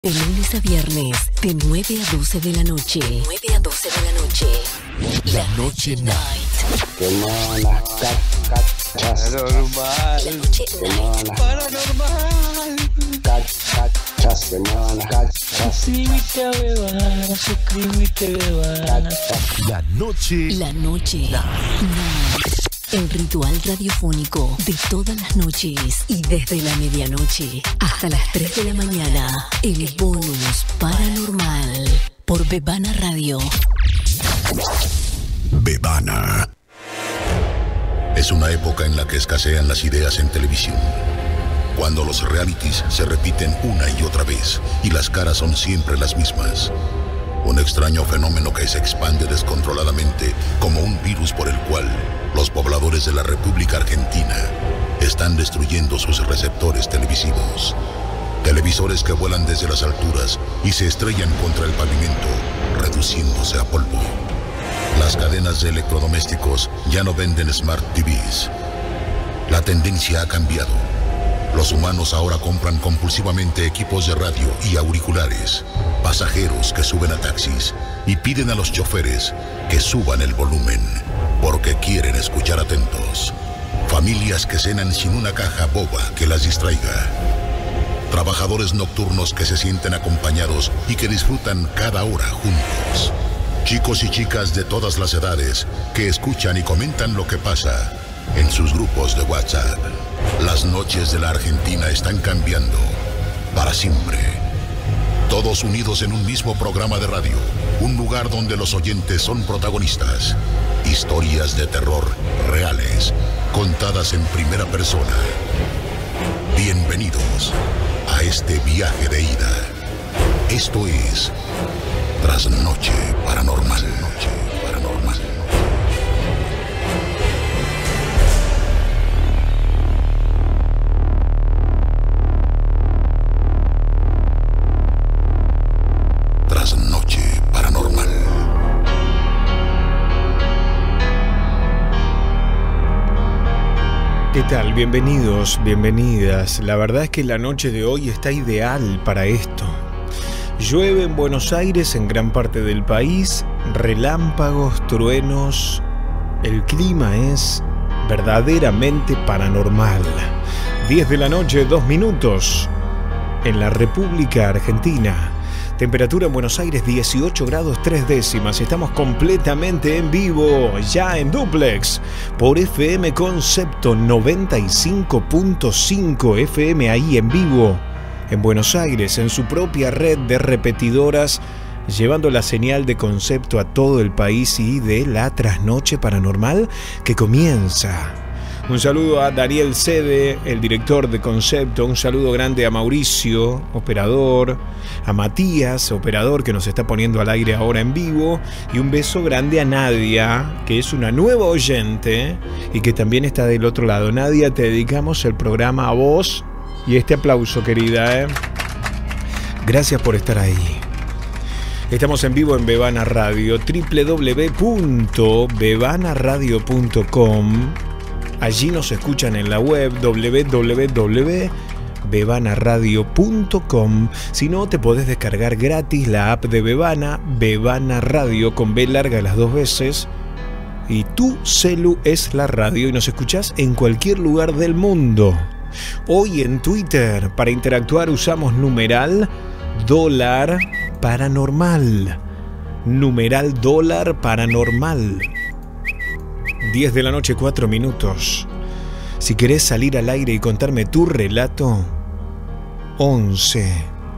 De lunes a viernes, de 9 a 12 de la noche. 9 a 12 de la noche. La Noche Night. Semana, paranormal. La Noche Night. Paranormal. Semana, suscríbete a Bebana, suscríbete Bebana. La Noche Night. El ritual radiofónico de todas las noches y desde la medianoche hasta las 3 de la mañana. El bonus paranormal por Bebana Radio. Bebana. Es una época en la que escasean las ideas en televisión. Cuando los realities se repiten una y otra vez y las caras son siempre las mismas. Un extraño fenómeno que se expande descontroladamente como un virus por el cual los pobladores de la República Argentina están destruyendo sus receptores televisivos. Televisores que vuelan desde las alturas y se estrellan contra el pavimento, reduciéndose a polvo. Las cadenas de electrodomésticos ya no venden Smart TVs. La tendencia ha cambiado. Los humanos ahora compran compulsivamente equipos de radio y auriculares, pasajeros que suben a taxis y piden a los choferes que suban el volumen, porque quieren escuchar atentos. Familias que cenan sin una caja boba que las distraiga. Trabajadores nocturnos que se sienten acompañados y que disfrutan cada hora juntos. Chicos y chicas de todas las edades que escuchan y comentan lo que pasa en sus grupos de WhatsApp. Las noches de la Argentina están cambiando para siempre. Todos unidos en un mismo programa de radio, un lugar donde los oyentes son protagonistas. Historias de terror reales, contadas en primera persona. Bienvenidos a este viaje de ida. Esto es Trasnoche Paranormal. ¿Qué tal? Bienvenidos, bienvenidas. La verdad es que la noche de hoy está ideal para esto. Llueve en Buenos Aires, en gran parte del país, relámpagos, truenos. El clima es verdaderamente paranormal. 10 de la noche, 2 minutos, en la República Argentina. Temperatura en Buenos Aires 18 grados 3 décimas. Estamos completamente en vivo, ya en duplex, por FM Concepto 95.5 FM, ahí en vivo, en Buenos Aires, en su propia red de repetidoras, llevando la señal de Concepto a todo el país y de la trasnoche paranormal que comienza. Un saludo a Dariel Sede, el director de Concepto. Un saludo grande a Mauricio, operador. A Matías, operador, que nos está poniendo al aire ahora en vivo. Y un beso grande a Nadia, que es una nueva oyente y que también está del otro lado. Nadia, te dedicamos el programa a vos y este aplauso, querida. Gracias por estar ahí. Estamos en vivo en Bebana Radio, www.bebanaradio.com. Allí nos escuchan en la web www.bebanaradio.com. Si no, te podés descargar gratis la app de Bebana, Bebana Radio con B larga las 2 veces. Y tu celu es la radio y nos escuchás en cualquier lugar del mundo. Hoy en Twitter, para interactuar usamos numeral dólar paranormal. Numeral dólar paranormal. 10 de la noche, 4 minutos. Si querés salir al aire y contarme tu relato, 11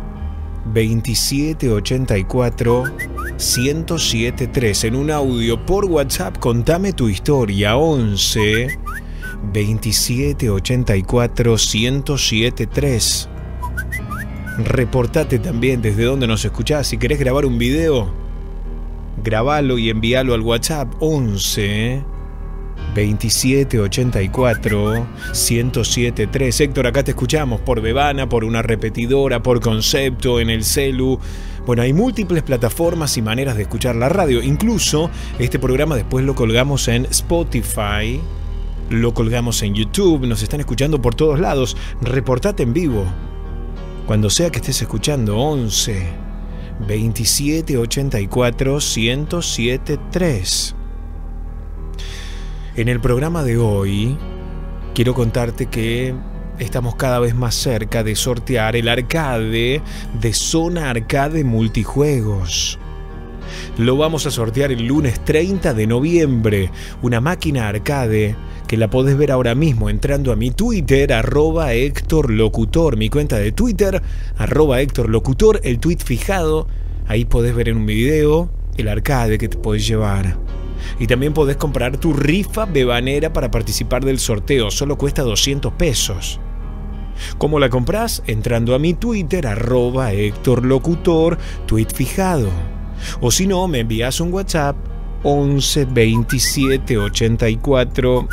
27 84 107 3. En un audio por WhatsApp, contame tu historia. 11 27 84 107 3. Reportate también desde donde nos escuchás. Si querés grabar un video, grabalo y envíalo al WhatsApp. 11 27 84 107 3. Héctor, acá te escuchamos por Bebana, por una repetidora, por Concepto, en el celu. Bueno, hay múltiples plataformas y maneras de escuchar la radio. Incluso este programa después lo colgamos en Spotify, lo colgamos en YouTube. Nos están escuchando por todos lados. Reportate en vivo. cuando sea que estés escuchando. 11 27 84 1073. En el programa de hoy quiero contarte que estamos cada vez más cerca de sortear el arcade de Zona Arcade Multijuegos. Lo vamos a sortear el lunes 30 de noviembre. Una máquina arcade que la podés ver ahora mismo entrando a mi Twitter, @HéctorLocutor, mi cuenta de Twitter, @HéctorLocutor, el tweet fijado. Ahí podés ver en un video el arcade que te podés llevar. Y también podés comprar tu rifa bebanera para participar del sorteo. Solo cuesta 200 pesos. ¿Cómo la comprás? Entrando a mi Twitter, @HéctorLocutor, tweet fijado. O si no, me envías un WhatsApp 11 27 84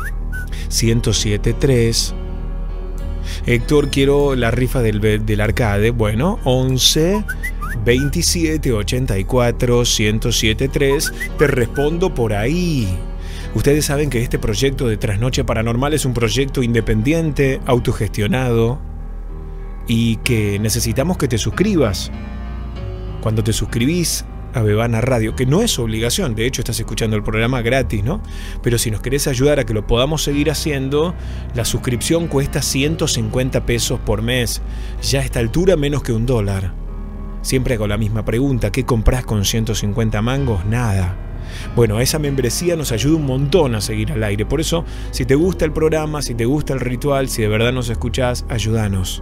1073. Héctor, quiero la rifa del arcade. Bueno, 11 27 84 1073. Te respondo por ahí. Ustedes saben que este proyecto de Trasnoche Paranormal es un proyecto independiente, autogestionado, y que necesitamos que te suscribas. Cuando te suscribís a Bebana Radio, que no es obligación, de hecho estás escuchando el programa gratis, ¿no? Pero si nos querés ayudar a que lo podamos seguir haciendo, la suscripción cuesta 150 pesos por mes. Ya a esta altura menos que $1. Siempre hago la misma pregunta: ¿qué comprás con 150 mangos? Nada. Bueno, esa membresía nos ayuda un montón a seguir al aire. Por eso, si te gusta el programa, si te gusta el ritual, si de verdad nos escuchás, ayúdanos.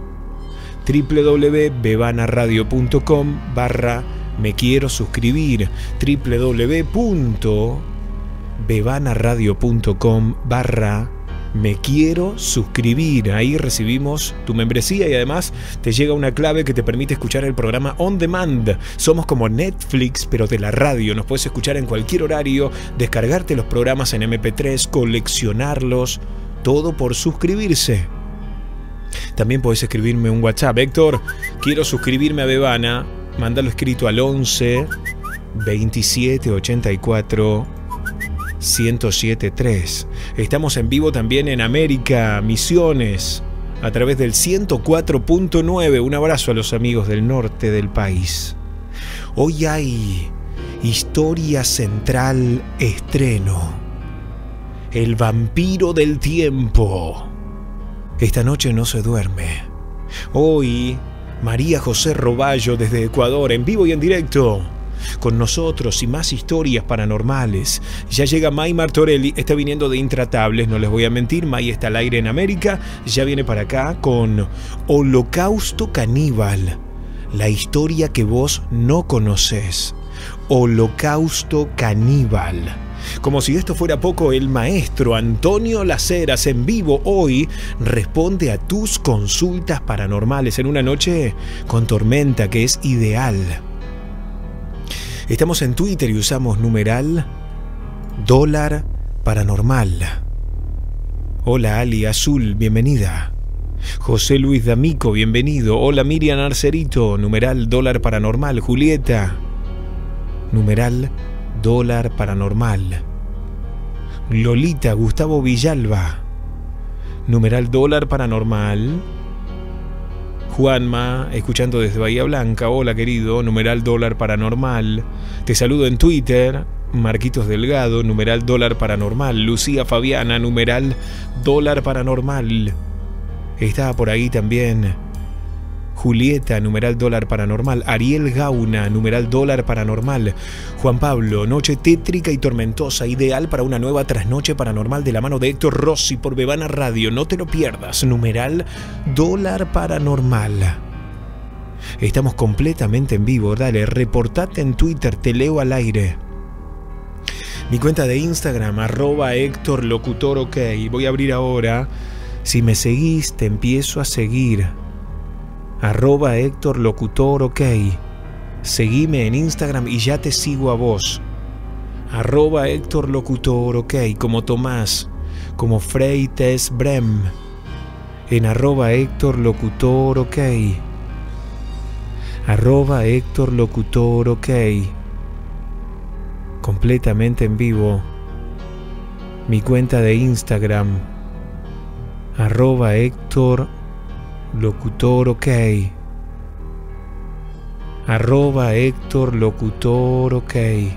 www.bebanaradio.com/me quiero suscribir. www.bebanaradio.com/me quiero suscribir. Ahí recibimos tu membresía y además te llega una clave que te permite escuchar el programa on demand. Somos como Netflix, pero de la radio. Nos puedes escuchar en cualquier horario, descargarte los programas en MP3, coleccionarlos, todo por suscribirse. También podés escribirme un WhatsApp: Héctor, quiero suscribirme a Bebana. Mándalo escrito al 11 27 84 1073. Estamos en vivo también en América, Misiones, a través del 104.9. Un abrazo a los amigos del norte del país. Hoy hay Historia Central estreno. El vampiro del tiempo. Esta noche no se duerme. Hoy María José Roballo desde Ecuador, en vivo y en directo, con nosotros y más historias paranormales. Ya llega May Martorelli, está viniendo de Intratables, no les voy a mentir. May está al aire en América, ya viene para acá con Holocausto Caníbal, la historia que vos no conocés. Holocausto Caníbal. Como si esto fuera poco, el maestro Antonio Las Heras en vivo hoy responde a tus consultas paranormales en una noche con tormenta que es ideal. Estamos en Twitter y usamos numeral dólar paranormal. Hola Ali Azul, bienvenida. José Luis D'Amico, bienvenido. Hola Miriam Arcerito, numeral dólar paranormal. Julieta, numeral dólar paranormal. Lolita, Gustavo Villalba, numeral dólar paranormal. Juanma, escuchando desde Bahía Blanca, hola querido, numeral dólar paranormal. Te saludo en Twitter, Marquitos Delgado, numeral dólar paranormal. Lucía Fabiana, numeral dólar paranormal. Estaba por ahí también Julieta, numeral dólar paranormal. Ariel Gauna, numeral dólar paranormal. Juan Pablo, noche tétrica y tormentosa, ideal para una nueva trasnoche paranormal de la mano de Héctor Rossi por Bebana Radio. No te lo pierdas, numeral dólar paranormal. Estamos completamente en vivo, dale, reportate en Twitter, te leo al aire. Mi cuenta de Instagram, @HéctorLocutor, ok. Voy a abrir ahora. Si me seguís, te empiezo a seguir. @HéctorLocutor, ok. Seguime en Instagram y ya te sigo a vos. @HéctorLocutor, ok. Como Tomás, como Freites Brem. En @HéctorLocutor, ok. @HéctorLocutor, ok. Completamente en vivo. Mi cuenta de Instagram, @HéctorLocutor, ok. Héctor Locutor OK.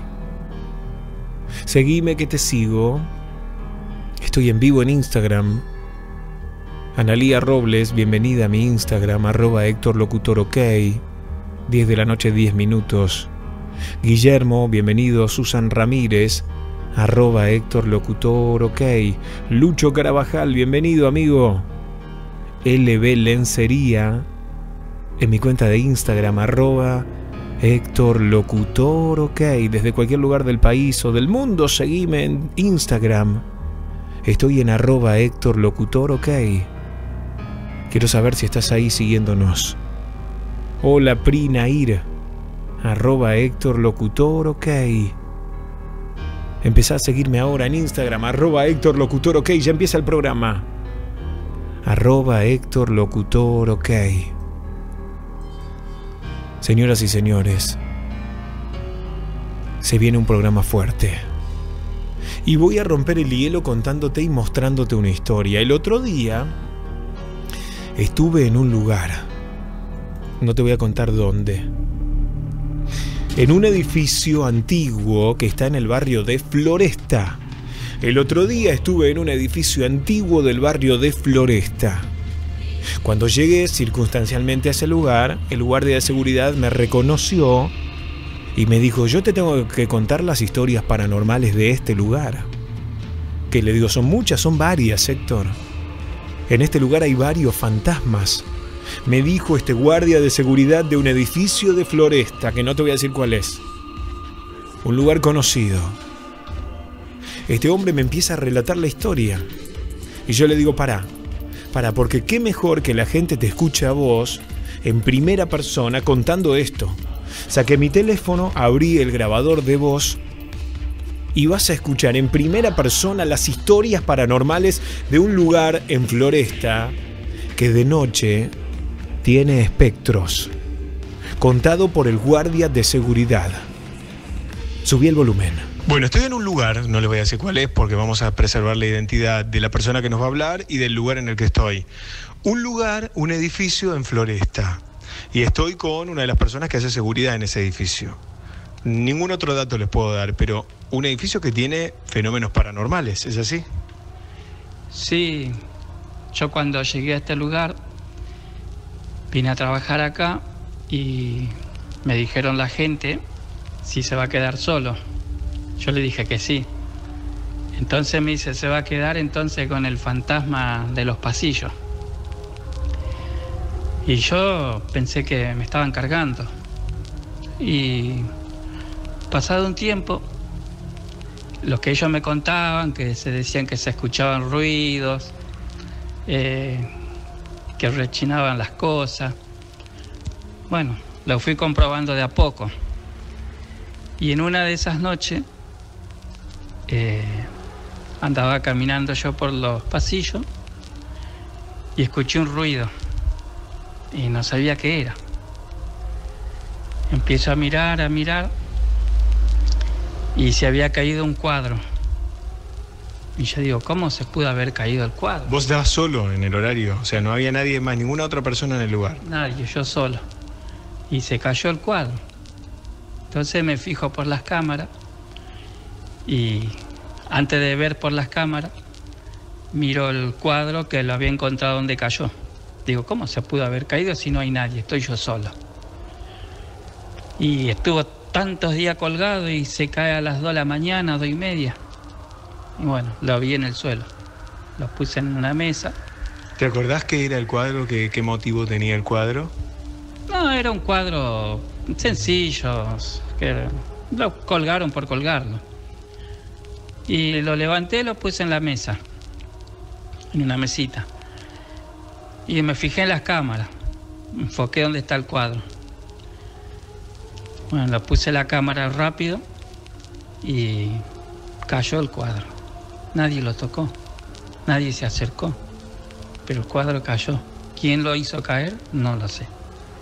Seguime que te sigo. Estoy en vivo en Instagram. Analía Robles, bienvenida a mi Instagram, Héctor Locutor OK. 10 de la noche, 10 minutos. Guillermo, bienvenido. Susan Ramírez, Héctor Locutor OK. Lucho Carabajal, bienvenido, amigo. LB Lencería, en mi cuenta de Instagram, Héctor Locutor OK. Desde cualquier lugar del país o del mundo, seguime en Instagram. Estoy en Héctor Locutor OK. Quiero saber si estás ahí siguiéndonos. Hola Prinair, Héctor Locutor OK. Empezá a seguirme ahora en Instagram, Héctor Locutor OK. Ya empieza el programa. Héctor Locutor OK. Señoras y señores, se viene un programa fuerte. Y voy a romper el hielo contándote y mostrándote una historia. El otro día estuve en un lugar, no te voy a contar dónde, en un edificio antiguo que está en el barrio de Floresta. El otro día estuve en un edificio antiguo del barrio de Floresta. Cuando llegué circunstancialmente a ese lugar, el guardia de seguridad me reconoció y me dijo: yo te tengo que contar las historias paranormales de este lugar. Que le digo, son muchas, son varias, Héctor. En este lugar hay varios fantasmas. Me dijo este guardia de seguridad de un edificio de Floresta, que no te voy a decir cuál es. Un lugar conocido. Este hombre me empieza a relatar la historia. Y yo le digo, pará, porque qué mejor que la gente te escuche a vos en primera persona contando esto. Saqué mi teléfono, abrí el grabador de voz y vas a escuchar en primera persona las historias paranormales de un lugar en Floresta que de noche tiene espectros. Contado por el guardia de seguridad. Subí el volumen. Bueno, estoy en un lugar, no les voy a decir cuál es porque vamos a preservar la identidad de la persona que nos va a hablar y del lugar en el que estoy. Un lugar, un edificio en Floresta. Y estoy con una de las personas que hace seguridad en ese edificio. Ningún otro dato les puedo dar, pero un edificio que tiene fenómenos paranormales, ¿es así? Sí, yo cuando llegué a este lugar vine a trabajar acá y me dijeron la gente si se va a quedar solo. Yo le dije que sí. Entonces me dice, se va a quedar entonces con el fantasma de los pasillos. Y yo pensé que me estaban cargando. Y pasado un tiempo, lo que ellos me contaban, que se decían que se escuchaban ruidos, que rechinaban las cosas. Bueno, lo fui comprobando de a poco. Y en una de esas noches andaba caminando yo por los pasillos y escuché un ruido y no sabía qué era. Empiezo a mirar y se había caído un cuadro. Y yo digo, ¿cómo se pudo haber caído el cuadro? ¿Vos estabas solo en el horario? O sea, no había nadie más, ninguna otra persona en el lugar. Nadie, yo solo. Y se cayó el cuadro. Entonces me fijo por las cámaras y antes de ver por las cámaras, miro el cuadro que lo había encontrado donde cayó. Digo, ¿cómo se pudo haber caído si no hay nadie? Estoy yo solo. Y estuvo tantos días colgado y se cae a las 2 de la mañana, 2:30. Y bueno, lo vi en el suelo. Lo puse en una mesa. ¿Te acordás qué era el cuadro? ¿Qué motivo tenía el cuadro? No, era un cuadro sencillo, que lo colgaron por colgarlo. Y lo levanté, lo puse en la mesa, en una mesita. Y me fijé en las cámaras, enfoqué dónde está el cuadro. Bueno, lo puse la cámara rápido y cayó el cuadro. Nadie lo tocó, nadie se acercó, pero el cuadro cayó. ¿Quién lo hizo caer? No lo sé.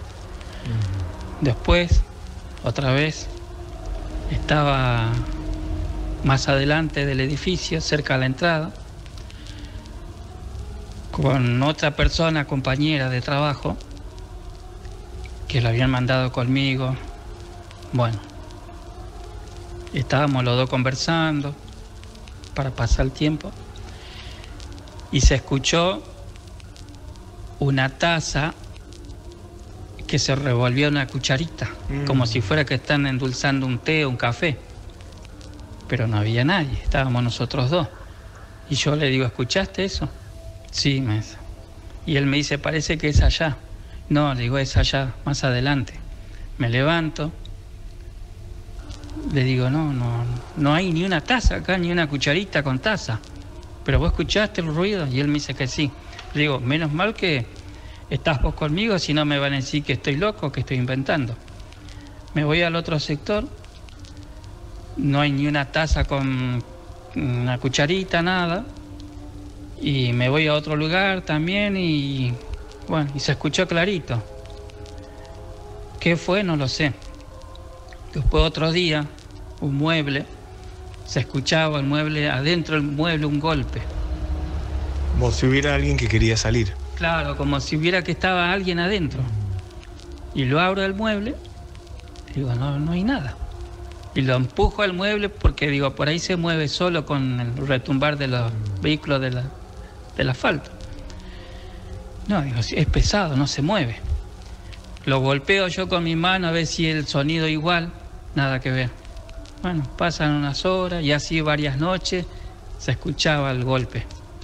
Después, otra vez, estaba más adelante del edificio, cerca de la entrada, con otra persona, compañera de trabajo, que lo habían mandado conmigo. Bueno, estábamos los dos conversando para pasar el tiempo y se escuchó una taza que se revolvió una cucharita, como si fuera que están endulzando un té o un café. Pero no había nadie, estábamos nosotros dos. Y yo le digo, ¿escuchaste eso? Sí, me dice. Y él me dice, parece que es allá. No, le digo, es allá, más adelante. Me levanto, le digo, no hay ni una taza acá, ni una cucharita con taza. Pero vos escuchaste el ruido, y él me dice que sí. Le digo, menos mal que estás vos conmigo, si no me van a decir que estoy loco, que estoy inventando. Me voy al otro sector, no hay ni una taza con una cucharita, nada. Y me voy a otro lugar también y bueno, y se escuchó clarito. ¿Qué fue? No lo sé. Después otro día, un mueble, se escuchaba el mueble, adentro del mueble un golpe. Como si hubiera alguien que quería salir. Claro, como si hubiera que estaba alguien adentro. Y lo abro del mueble, digo, no hay nada. Y lo empujo al mueble porque digo, por ahí se mueve solo con el retumbar de los vehículos del asfalto. No, digo, es pesado, no se mueve. Lo golpeo yo con mi mano a ver si el sonido igual, nada que ver. Bueno, pasan unas horas y así varias noches se escuchaba el golpe.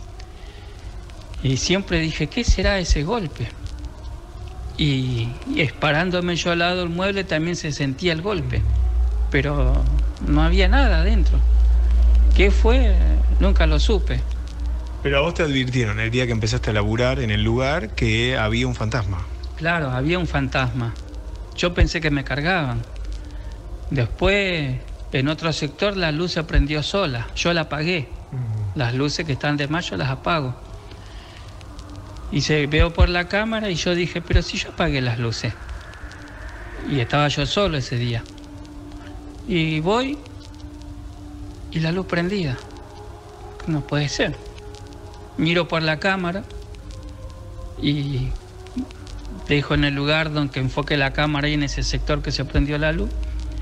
Y siempre dije, ¿qué será ese golpe? Y parándome yo al lado del mueble también se sentía el golpe, pero no había nada adentro. ¿Qué fue? Nunca lo supe. Pero a vos te advirtieron el día que empezaste a laburar en el lugar que había un fantasma. Claro, había un fantasma. Yo pensé que me cargaban. Después, en otro sector, la luz se prendió sola. Yo la apagué. Las luces que están de más, yo las apago. Y se veo por la cámara y yo dije, pero si yo apagué las luces. Y estaba yo solo ese día. Y voy y la luz prendida. No puede ser. Miro por la cámara y dejo en el lugar donde enfoque la cámara ahí en ese sector que se prendió la luz.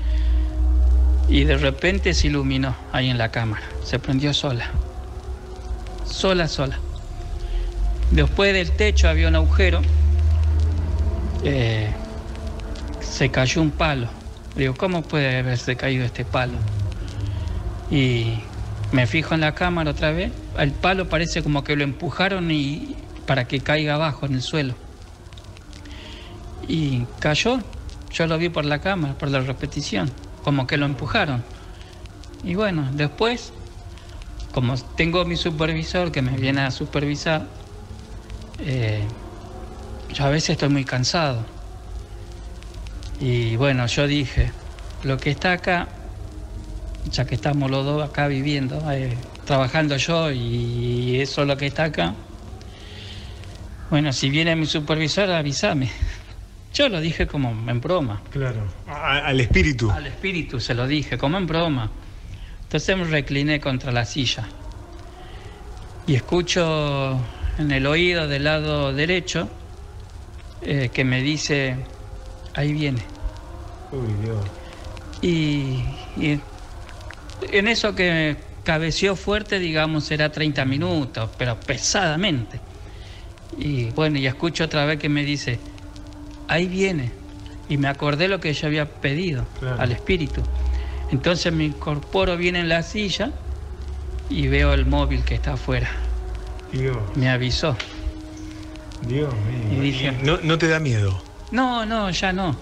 Y de repente se iluminó ahí en la cámara. Se prendió sola. Sola. Después del techo había un agujero. Se cayó un palo. Digo, ¿cómo puede haberse caído este palo? Y me fijo en la cámara otra vez. El palo parece como que lo empujaron para que caiga abajo en el suelo. Y cayó. Yo lo vi por la cámara, por la repetición. Como que lo empujaron. Y bueno, después, como tengo mi supervisor que me viene a supervisar, yo a veces estoy muy cansado. Y bueno, yo dije, lo que está acá, ya que estamos los dos acá viviendo, trabajando yo y eso es lo que está acá, bueno, si viene mi supervisor, avísame. Yo lo dije como en broma. Claro, al espíritu. Al espíritu se lo dije, como en broma. Entonces me recliné contra la silla y escucho en el oído del lado derecho que me dice, ahí viene. Uy, Dios. Y en eso que cabeceó fuerte, digamos, era 30 minutos, pero pesadamente. Y bueno, y escucho otra vez que me dice, ahí viene. Y me acordé lo que yo había pedido, claro, al espíritu. Entonces me incorporo bien en la silla y veo el móvil que está afuera. Dios. Me avisó. Dios mío. Y dije, ¿No te da miedo? No, ya no.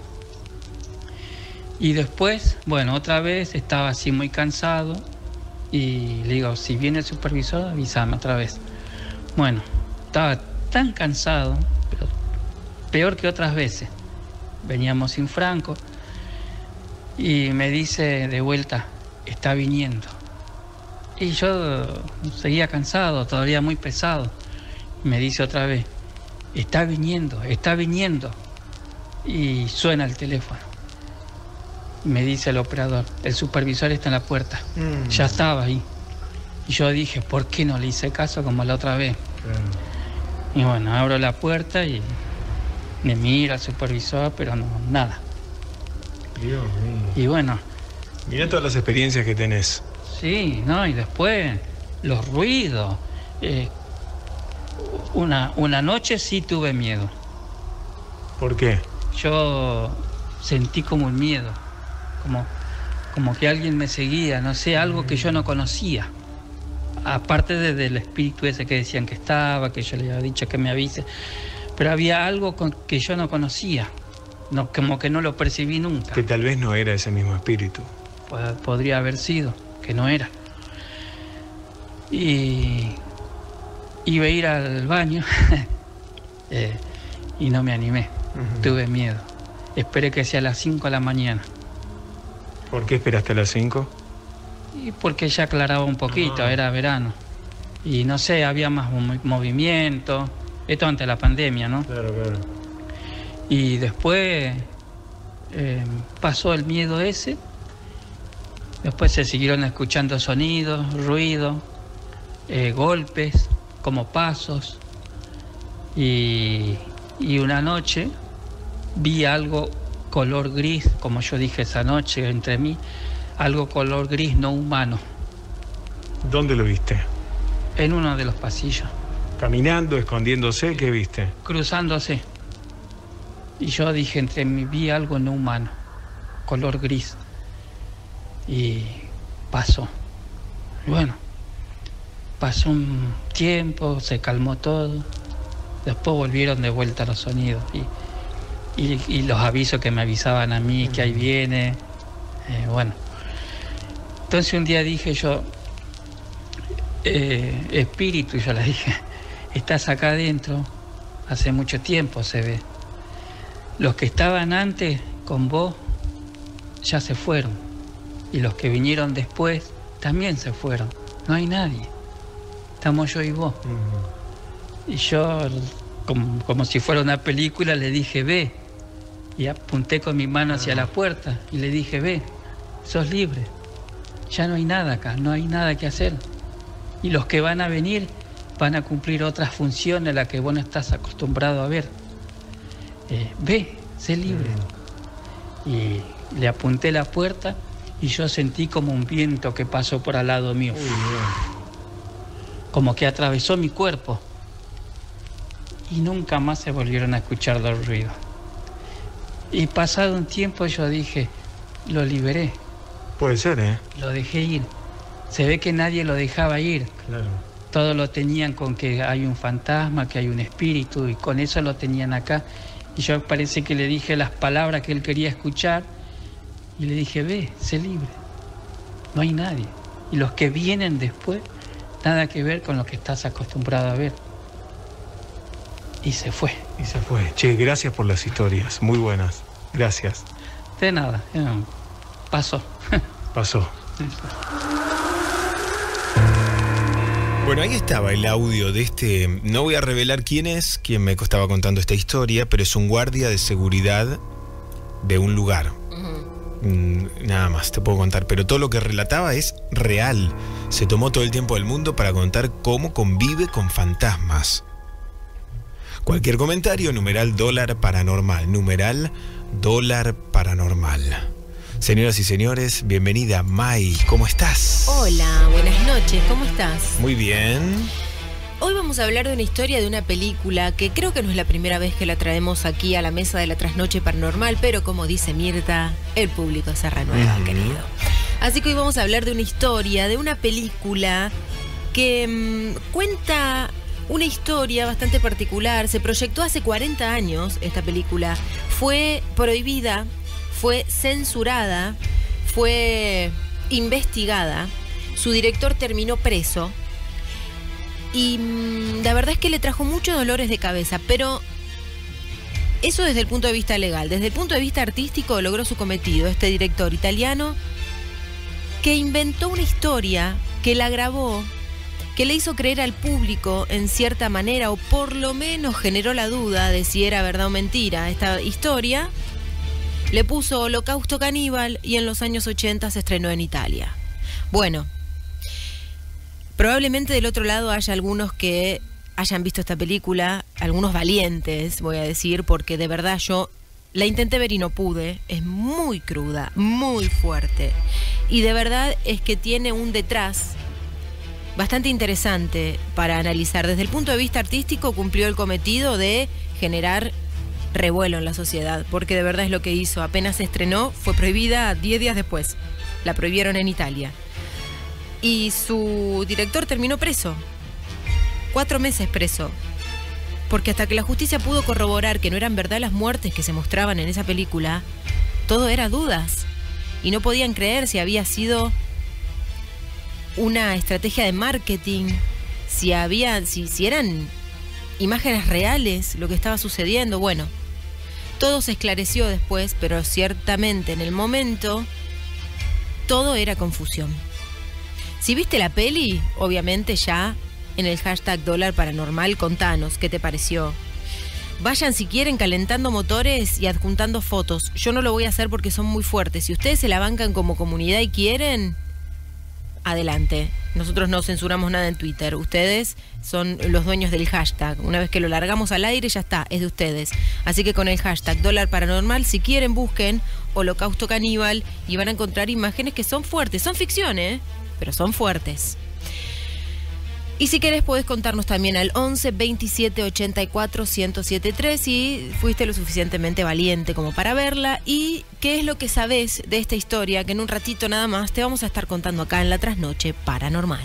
Y después, bueno, otra vez estaba así muy cansado y le digo, si viene el supervisor, avísame otra vez. Bueno, estaba tan cansado, pero peor que otras veces. Veníamos sin Franco y me dice de vuelta, está viniendo. Y yo seguía cansado, todavía muy pesado. Me dice otra vez, está viniendo. Y suena el teléfono. Me dice el operador, el supervisor está en la puerta. Ya estaba ahí. Y yo dije, ¿por qué no le hice caso como la otra vez? Y bueno, abro la puerta y Me mira el supervisor, pero no, nada. Dios mío. Y bueno, Mirá todas las experiencias que tenés. sí, ¿no? Y después los ruidos. Una noche sí tuve miedo. ¿Por qué? Yo sentí como un miedo, como que alguien me seguía, no sé, algo que yo no conocía. Aparte del espíritu ese que decían que estaba, que yo le había dicho que me avise, pero había algo que yo no conocía, no, como que no lo percibí nunca. Que tal vez no era ese mismo espíritu. Podría haber sido, que no era. Y iba a ir al baño y no me animé. Tuve miedo. Esperé que sea a las 5 de la mañana. ¿Por qué esperaste a las 5? Y porque ya aclaraba un poquito, era verano. Y no sé, había más movimiento. Esto antes de la pandemia, ¿no? Claro. Y después pasó el miedo ese. Después se siguieron escuchando sonidos, ruidos, golpes, como pasos. Y una noche vi algo color gris, como yo dije esa noche entre mí, algo color gris no humano. ¿Dónde lo viste? En uno de los pasillos. ¿Caminando, escondiéndose? ¿Qué viste? Cruzándose. Y yo dije entre mí, vi algo no humano, color gris. Y pasó. Y bueno, pasó un tiempo, se calmó todo. Después volvieron de vuelta los sonidos y los avisos que me avisaban a mí, que ahí viene. Bueno, entonces un día dije yo, espíritu, yo le dije, estás acá adentro, hace mucho tiempo se ve. Los que estaban antes con vos ya se fueron y los que vinieron después también se fueron. No hay nadie, estamos yo y vos. Y yo, como si fuera una película, le dije, ve. Y apunté con mi mano hacia la puerta y le dije, ve, sos libre. Ya no hay nada acá, no hay nada que hacer. Y los que van a venir van a cumplir otras funciones a las que vos no estás acostumbrado a ver. Ve, sé libre. Y le apunté la puerta y yo sentí como un viento que pasó por al lado mío. Como que atravesó mi cuerpo. Y nunca más se volvieron a escuchar los ruidos. Y pasado un tiempo yo dije, lo liberé. Puede ser, ¿eh? Lo dejé ir. Se ve que nadie lo dejaba ir. Claro. Todos lo tenían con que hay un fantasma, que hay un espíritu, y con eso lo tenían acá. Y yo parece que le dije las palabras que él quería escuchar, y le dije, ve, sé libre. No hay nadie. Y los que vienen después, nada que ver con lo que estás acostumbrado a ver. Y se fue. Y se fue. Che, gracias por las historias, muy buenas. Gracias. De nada, pasó. Pasó. Bueno, ahí estaba el audio de este, no voy a revelar quién es, quien me estaba contando esta historia, pero es un guardia de seguridad de un lugar. Nada más te puedo contar, pero todo lo que relataba es real. Se tomó todo el tiempo del mundo para contar cómo convive con fantasmas. Cualquier comentario, numeral dólar paranormal, numeral dólar paranormal. Señoras y señores, bienvenida Mai, ¿cómo estás? Hola, buenas noches, ¿cómo estás? Muy bien. Hoy vamos a hablar de una historia de una película que creo que no es la primera vez que la traemos aquí a la mesa de la trasnoche paranormal, pero como dice Mirta, el público se renueva, querido. Así que hoy vamos a hablar de una historia, de una película que cuenta una historia bastante particular. Se proyectó hace 40 años esta película. Fue prohibida, fue censurada, fue investigada. Su director terminó preso. Y la verdad es que le trajo muchos dolores de cabeza. Pero eso desde el punto de vista legal. Desde el punto de vista artístico logró su cometido. Este director italiano que inventó una historia, que la grabó, que le hizo creer al público en cierta manera, o por lo menos generó la duda de si era verdad o mentira esta historia. Le puso Holocausto Caníbal y en los años 80 se estrenó en Italia. Bueno, probablemente del otro lado haya algunos que hayan visto esta película, algunos valientes, voy a decir, porque de verdad yo la intenté ver y no pude. Es muy cruda, muy fuerte. Y de verdad es que tiene un detrás bastante interesante para analizar. Desde el punto de vista artístico cumplió el cometido de generar revuelo en la sociedad, porque de verdad es lo que hizo. Apenas se estrenó, fue prohibida 10 días después. La prohibieron en Italia. Y su director terminó preso. 4 meses preso. Porque hasta que la justicia pudo corroborar que no eran verdad las muertes que se mostraban en esa película, todo era dudas. Y no podían creer si había sido una estrategia de marketing, si eran imágenes reales lo que estaba sucediendo. Bueno, todo se esclareció después, pero ciertamente en el momento todo era confusión. Si viste la peli, obviamente ya en el hashtag $paranormal, contanos qué te pareció. Vayan si quieren calentando motores y adjuntando fotos. Yo no lo voy a hacer porque son muy fuertes. Si ustedes se la bancan como comunidad y quieren, adelante. Nosotros no censuramos nada en Twitter. Ustedes son los dueños del hashtag. Una vez que lo largamos al aire ya está, es de ustedes. Así que con el hashtag $paranormal, si quieren, busquen Holocausto Caníbal y van a encontrar imágenes que son fuertes. Son ficción, pero son fuertes. Y si querés podés contarnos también al 11 27 84 1073 si fuiste lo suficientemente valiente como para verla y qué es lo que sabés de esta historia que en un ratito nada más te vamos a estar contando acá en la Trasnoche Paranormal.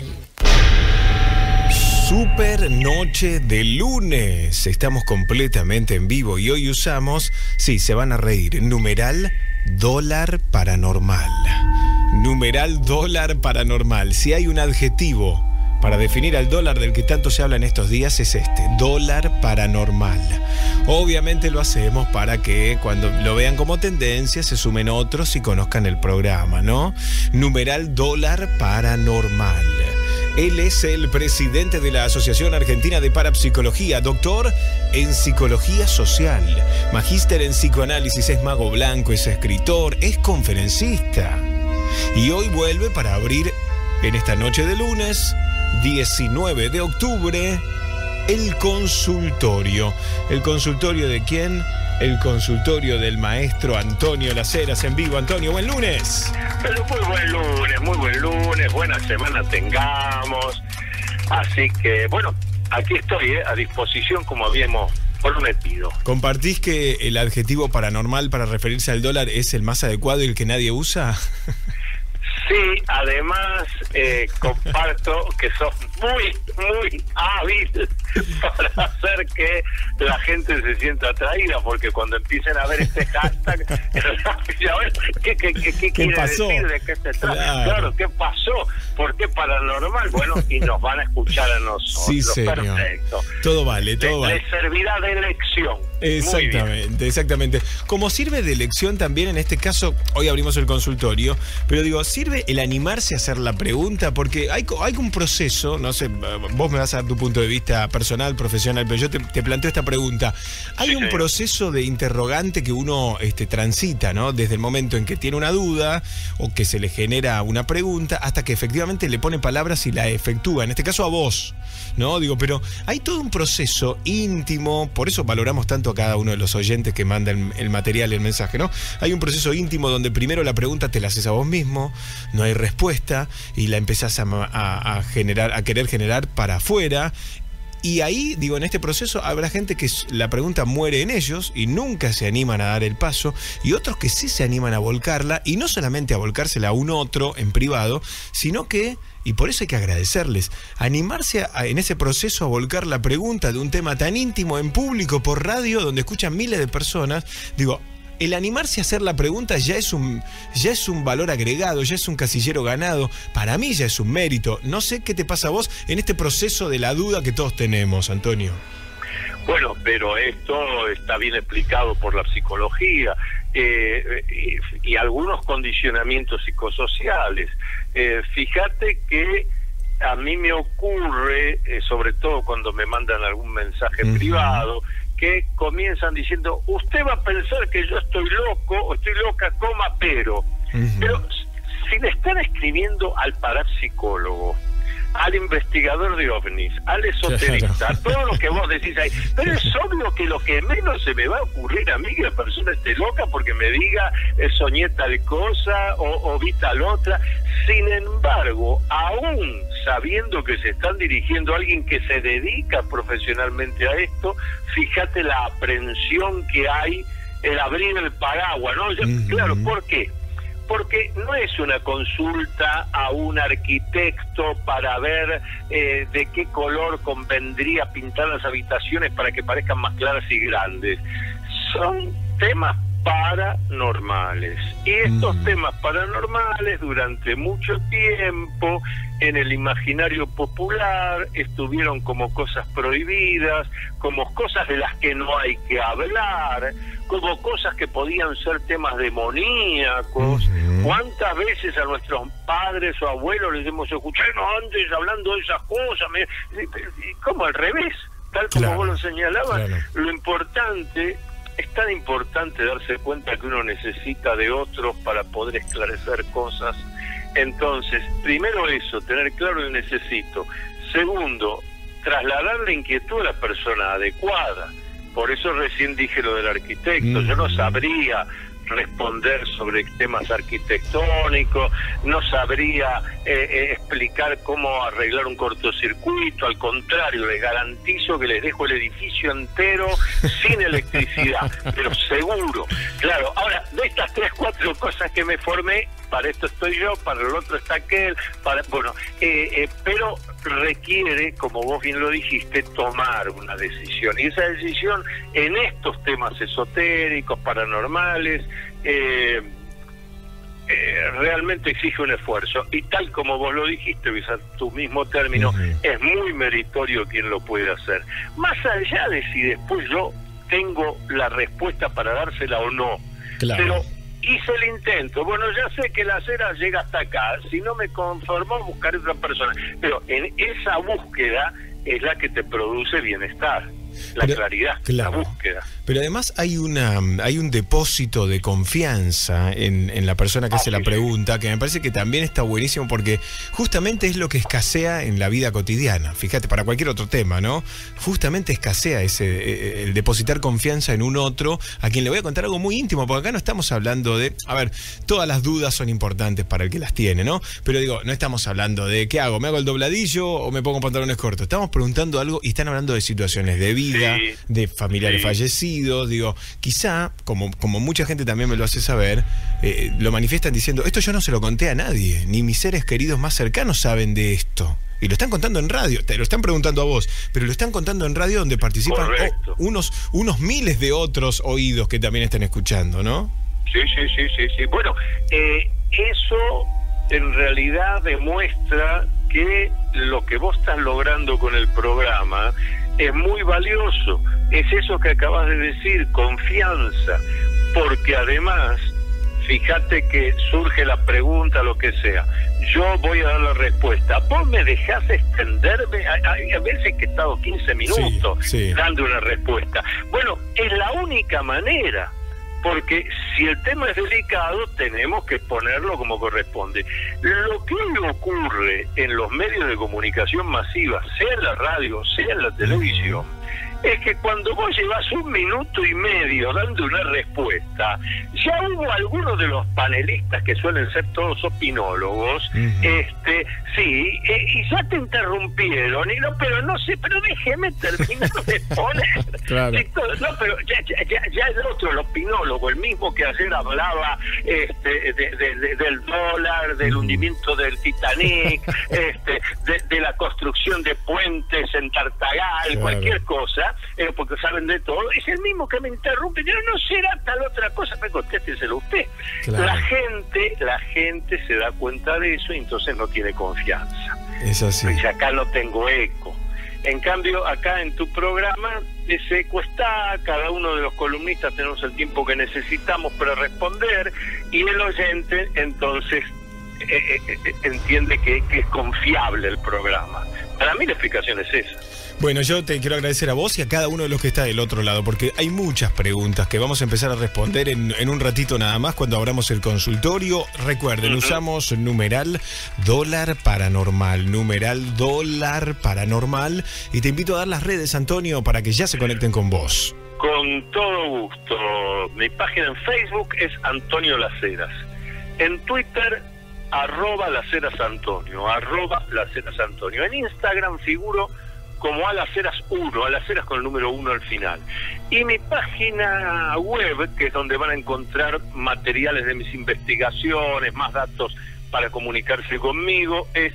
Super noche de lunes. Estamos completamente en vivo y hoy usamos, sí, se van a reír, numeral $paranormal. Numeral $paranormal. Si hay un adjetivo para definir al dólar del que tanto se habla en estos días es este, $paranormal. Obviamente lo hacemos para que cuando lo vean como tendencia se sumen otros y conozcan el programa, ¿no? Numeral $paranormal. Él es el presidente de la Asociación Argentina de Parapsicología, doctor en Psicología Social, magíster en Psicoanálisis, es mago blanco, es escritor, es conferencista. Y hoy vuelve para abrir en esta noche de lunes 19 de octubre, el consultorio. ¿El consultorio de quién? El consultorio del maestro Antonio Las Heras en vivo. Antonio, buen lunes. Pero muy buen lunes, buena semana tengamos. Así que, bueno, aquí estoy, a disposición como habíamos prometido. ¿Compartís que el adjetivo paranormal para referirse al dólar es el más adecuado y el que nadie usa? Sí, además comparto que sos muy hábil para hacer que la gente se sienta atraída, porque cuando empiecen a ver este hashtag, a ver qué quiere pasó? decir, de qué se trata. Claro, ¿qué pasó? ¿Por qué paranormal? Bueno, y nos van a escuchar a nosotros. Sí, señor. Perfecto. Todo vale, todo vale. Les servirá de lección. Exactamente. Como sirve de lección también en este caso, hoy abrimos el consultorio, pero digo, sirve el animarse a hacer la pregunta, porque hay un proceso, no sé, vos me vas a dar tu punto de vista personal, profesional, pero yo te planteo esta pregunta. Hay un proceso de interrogante que uno transita, ¿no? Desde el momento en que tiene una duda o que se le genera una pregunta hasta que efectivamente le pone palabras y la efectúa, en este caso a vos, ¿no? Digo, pero hay todo un proceso íntimo, por eso valoramos tanto a cada uno de los oyentes que mandan el material y el mensaje, ¿no? Hay un proceso íntimo donde primero la pregunta te la haces a vos mismo, no hay respuesta y la empezás a querer generar para afuera. Y ahí, digo, en este proceso habrá gente que la pregunta muere en ellos y nunca se animan a dar el paso, y otros que sí se animan a volcarla, y no solamente a volcársela a un otro en privado, sino que, y por eso hay que agradecerles, animarse en ese proceso a volcar la pregunta de un tema tan íntimo en público por radio, donde escuchan miles de personas. Digo, el animarse a hacer la pregunta ya es un valor agregado, ya es un casillero ganado. Para mí ya es un mérito. No sé qué te pasa a vos en este proceso de la duda que todos tenemos, Antonio. Bueno, pero esto está bien explicado por la psicología y algunos condicionamientos psicosociales. Fíjate que a mí me ocurre, sobre todo cuando me mandan algún mensaje privado, que comienzan diciendo, usted va a pensar que yo estoy loco o estoy loca, pero si le están escribiendo al parapsicólogo, al investigador de ovnis, al esoterista, a todo lo que vos decís ahí. Pero es obvio que lo que menos se me va a ocurrir a mí que la persona esté loca porque me diga soñé tal cosa o vi tal otra. Sin embargo, aún sabiendo que se están dirigiendo a alguien que se dedica profesionalmente a esto, fíjate la aprensión que hay, el abrir el paraguas, ¿no? Claro, ¿por qué? Porque no es una consulta a un arquitecto para ver de qué color convendría pintar las habitaciones para que parezcan más claras y grandes. Son temas paranormales. Y estos temas paranormales durante mucho tiempo en el imaginario popular estuvieron como cosas prohibidas, como cosas de las que no hay que hablar, como cosas que podían ser temas demoníacos. ¿Cuántas veces a nuestros padres o abuelos les hemos escuchado antes hablando de esas cosas? Como al revés, tal como vos lo señalabas. Lo importante, es tan importante darse cuenta que uno necesita de otros para poder esclarecer cosas. Entonces, primero eso, tener claro el necesito. Segundo, trasladar la inquietud a la persona adecuada. Por eso recién dije lo del arquitecto. Yo no sabría responder sobre temas arquitectónicos, no sabría explicar cómo arreglar un cortocircuito. Al contrario, les garantizo que les dejo el edificio entero sin electricidad, pero seguro. Claro, ahora, de estas 3, 4 cosas que me formé, para esto estoy yo, para el otro está aquel, pero requiere, como vos bien lo dijiste, tomar una decisión. Y esa decisión en estos temas esotéricos, paranormales, realmente exige un esfuerzo. Y tal como vos lo dijiste, usar tu mismo término, es muy meritorio quien lo puede hacer. Más allá de si después yo tengo la respuesta para dársela o no. Pero hice el intento. Bueno, ya sé que la cera llega hasta acá. Si no me conformó, buscaré otra persona. Pero en esa búsqueda es la que te produce bienestar. La claridad, la búsqueda. Pero además hay un depósito de confianza en la persona que hace la pregunta, que me parece que también está buenísimo, porque justamente es lo que escasea en la vida cotidiana. Fíjate, para cualquier otro tema, ¿no? Justamente escasea el depositar confianza en un otro, a quien le voy a contar algo muy íntimo, porque acá no estamos hablando de... A ver, todas las dudas son importantes para el que las tiene, ¿no? Pero digo, no estamos hablando de ¿qué hago? ¿Me hago el dobladillo o me pongo pantalones cortos? Estamos preguntando algo y están hablando de situaciones de vida, de familiares fallecidos. Digo, quizá, como mucha gente también me lo hace saber, lo manifiestan diciendo, esto yo no se lo conté a nadie, ni mis seres queridos más cercanos saben de esto. Y lo están contando en radio, te lo están preguntando a vos, pero lo están contando en radio donde participan unos miles de otros oídos que también están escuchando, ¿no? Sí. Bueno, eso en realidad demuestra que lo que vos estás logrando con el programa es muy valioso. Es eso que acabas de decir, confianza, porque además, fíjate que surge la pregunta, lo que sea, yo voy a dar la respuesta, vos me dejás extenderme, hay veces que he estado 15 minutos dando una respuesta. Bueno, es la única manera, porque si el tema es delicado, tenemos que ponerlo como corresponde. Lo que hoy ocurre en los medios de comunicación masiva, sea en la radio, sea en la televisión, es que cuando vos llevas 1 minuto y medio dando una respuesta, ya hubo algunos de los panelistas que suelen ser todos opinólogos, y ya te interrumpieron, y pero déjeme terminar de poner. Pero ya el otro, el opinólogo, el mismo que ayer hablaba del dólar, del hundimiento del Titanic, de la construcción de puentes en Tartagal, cualquier cosa, porque saben de todo, es el mismo que me interrumpe. Yo no será tal otra cosa, me contésteselo usted. La gente se da cuenta de eso y entonces no tiene confianza. Es así. Pues acá no tengo eco. En cambio, acá en tu programa, ese eco está, cada uno de los columnistas tenemos el tiempo que necesitamos para responder, y el oyente entonces entiende que es confiable el programa. Para mí la explicación es esa. Bueno, yo te quiero agradecer a vos y a cada uno de los que está del otro lado, porque hay muchas preguntas que vamos a empezar a responder en un ratito nada más cuando abramos el consultorio. Recuerden, usamos numeral dólar paranormal, y te invito a dar las redes, Antonio, para que ya se conecten con vos. Con todo gusto. Mi página en Facebook es Antonio Las Heras. En Twitter, @LasHerasAntonio, @LasHerasAntonio. En Instagram figuro como @LasHeras1, @LasHeras con el número 1 al final. Y mi página web, que es donde van a encontrar materiales de mis investigaciones, más datos para comunicarse conmigo, es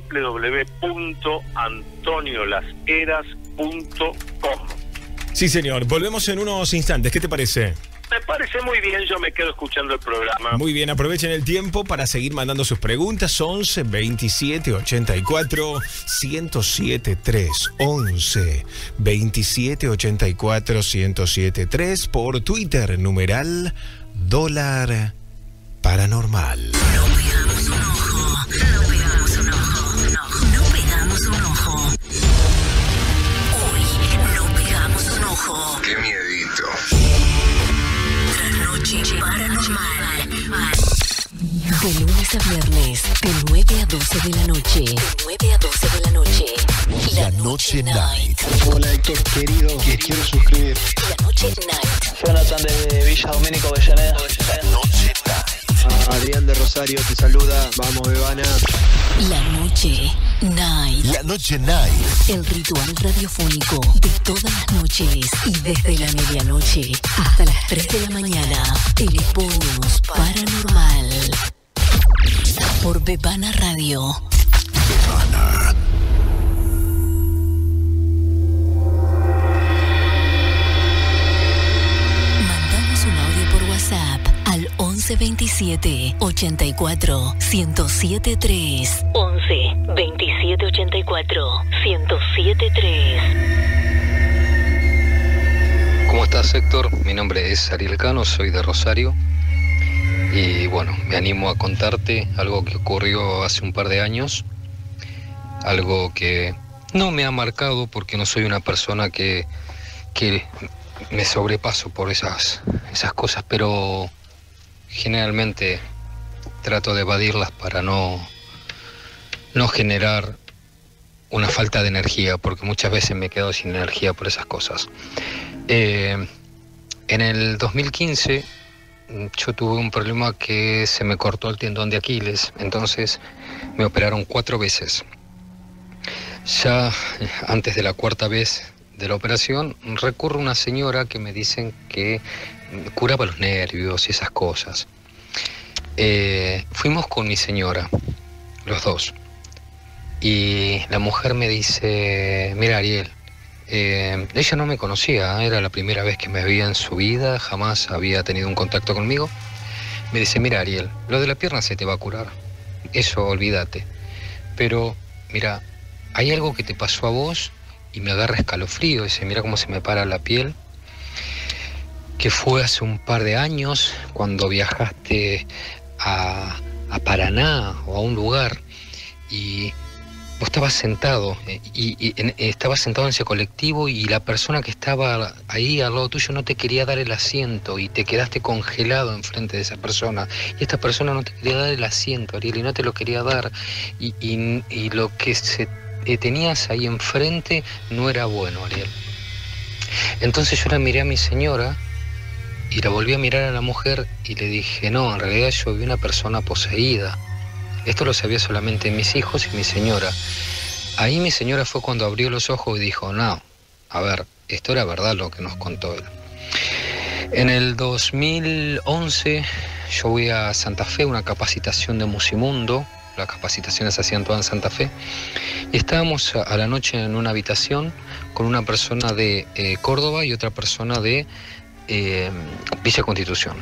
www.antoniolaseras.com. Sí, señor. Volvemos en unos instantes. ¿Qué te parece? Me parece muy bien, yo me quedo escuchando el programa. Muy bien, aprovechen el tiempo para seguir mandando sus preguntas. 11 27 84 1073. 11 27 84 1073 por Twitter, numeral dólar paranormal. No pegamos un ojo, no pegamos un ojo, no pegamos un ojo. Hoy no pegamos un ojo. ¡Qué miedito! Trasnoche paranormal. De lunes a viernes, de 9 a 12 de la noche. De 9 a 12 de la noche. La Noche Night. Hola Héctor, querido, quiero suscribir. La Noche Night. Jonathan desde Villa Domínico, Avellaneda. Noche Night. Adrián de Rosario te saluda. Vamos, Bebana. La Noche Night. La Noche Night. El ritual radiofónico de todas las noches y desde la medianoche hasta las 3 de la mañana. El bonus paranormal. Por Bebana Radio. Bebana. Mandanos un audio por WhatsApp al 11 27 84 1073. 11 27 84 1073. ¿Cómo estás, Héctor? Mi nombre es Ariel Cano, soy de Rosario. Y bueno, me animo a contarte algo que ocurrió hace un par de años. Algo que no me ha marcado porque no soy una persona que me sobrepaso por esas cosas, pero generalmente trato de evadirlas para no generar una falta de energía, porque muchas veces me quedo sin energía por esas cosas. En el 2015 yo tuve un problema que se me cortó el tendón de Aquiles, entonces me operaron 4 veces. Ya antes de la 4ª vez de la operación recurre una señora que me dicen que curaba los nervios y esas cosas. Fuimos con mi señora, los dos, y la mujer me dice: mira, Ariel, ella no me conocía, era la primera vez que me veía en su vida, jamás había tenido un contacto conmigo. Me dice: mira, Ariel, lo de la pierna se te va a curar, eso olvídate, pero mira, hay algo que te pasó a vos y me agarra escalofrío. Dice: mira cómo se me para la piel, que fue hace un par de años cuando viajaste a Paraná o a un lugar y vos estabas sentado estabas sentado en ese colectivo y la persona que estaba ahí al lado tuyo no te quería dar el asiento y te quedaste congelado enfrente de esa persona, y esta persona no te quería dar el asiento, Ariel, y no te lo quería dar, y lo que tenías ahí enfrente no era bueno, Ariel. Entonces yo la miré a mi señora y la volví a mirar a la mujer y le dije: no, en realidad yo vi una persona poseída. Esto lo sabía solamente mis hijos y mi señora. Ahí mi señora fue cuando abrió los ojos y dijo: no, a ver, esto era verdad lo que nos contó él. En el 2011 yo voy a Santa Fe, una capacitación de Musimundo. Las capacitaciones se hacían todas en Santa Fe. Y estábamos a la noche en una habitación con una persona de Córdoba y otra persona de Villa Constitución.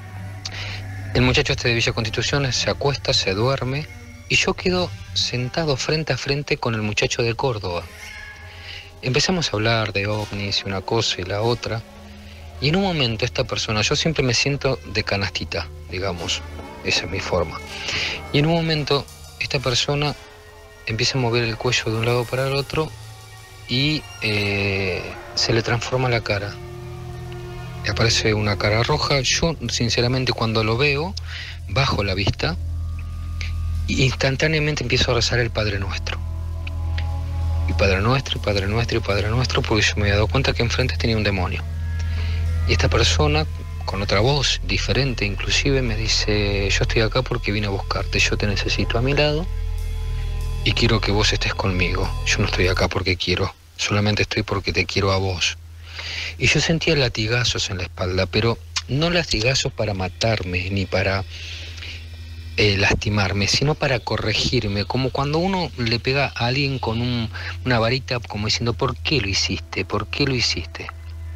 El muchacho este de Villa Constitución se acuesta, se duerme, y yo quedo sentado frente a frente con el muchacho de Córdoba. Empezamos a hablar de ovnis y una cosa y la otra, y en un momento esta persona, yo siempre me siento de canastita, digamos, esa es mi forma, y en un momento esta persona empieza a mover el cuello de un lado para el otro y se le transforma la cara. Le aparece una cara roja. Yo, sinceramente, cuando lo veo, bajo la vista e instantáneamente empiezo a rezar el Padre Nuestro. Y Padre Nuestro, y Padre Nuestro, y Padre Nuestro, porque yo me había dado cuenta que enfrente tenía un demonio. Y esta persona, con otra voz diferente inclusive, me dice: yo estoy acá porque vine a buscarte, yo te necesito a mi lado y quiero que vos estés conmigo. Yo no estoy acá porque quiero, solamente estoy porque te quiero a vos. Y yo sentía latigazos en la espalda, pero no latigazos para matarme ni para lastimarme, sino para corregirme, como cuando uno le pega a alguien con una varita, como diciendo: ¿por qué lo hiciste? ¿Por qué lo hiciste?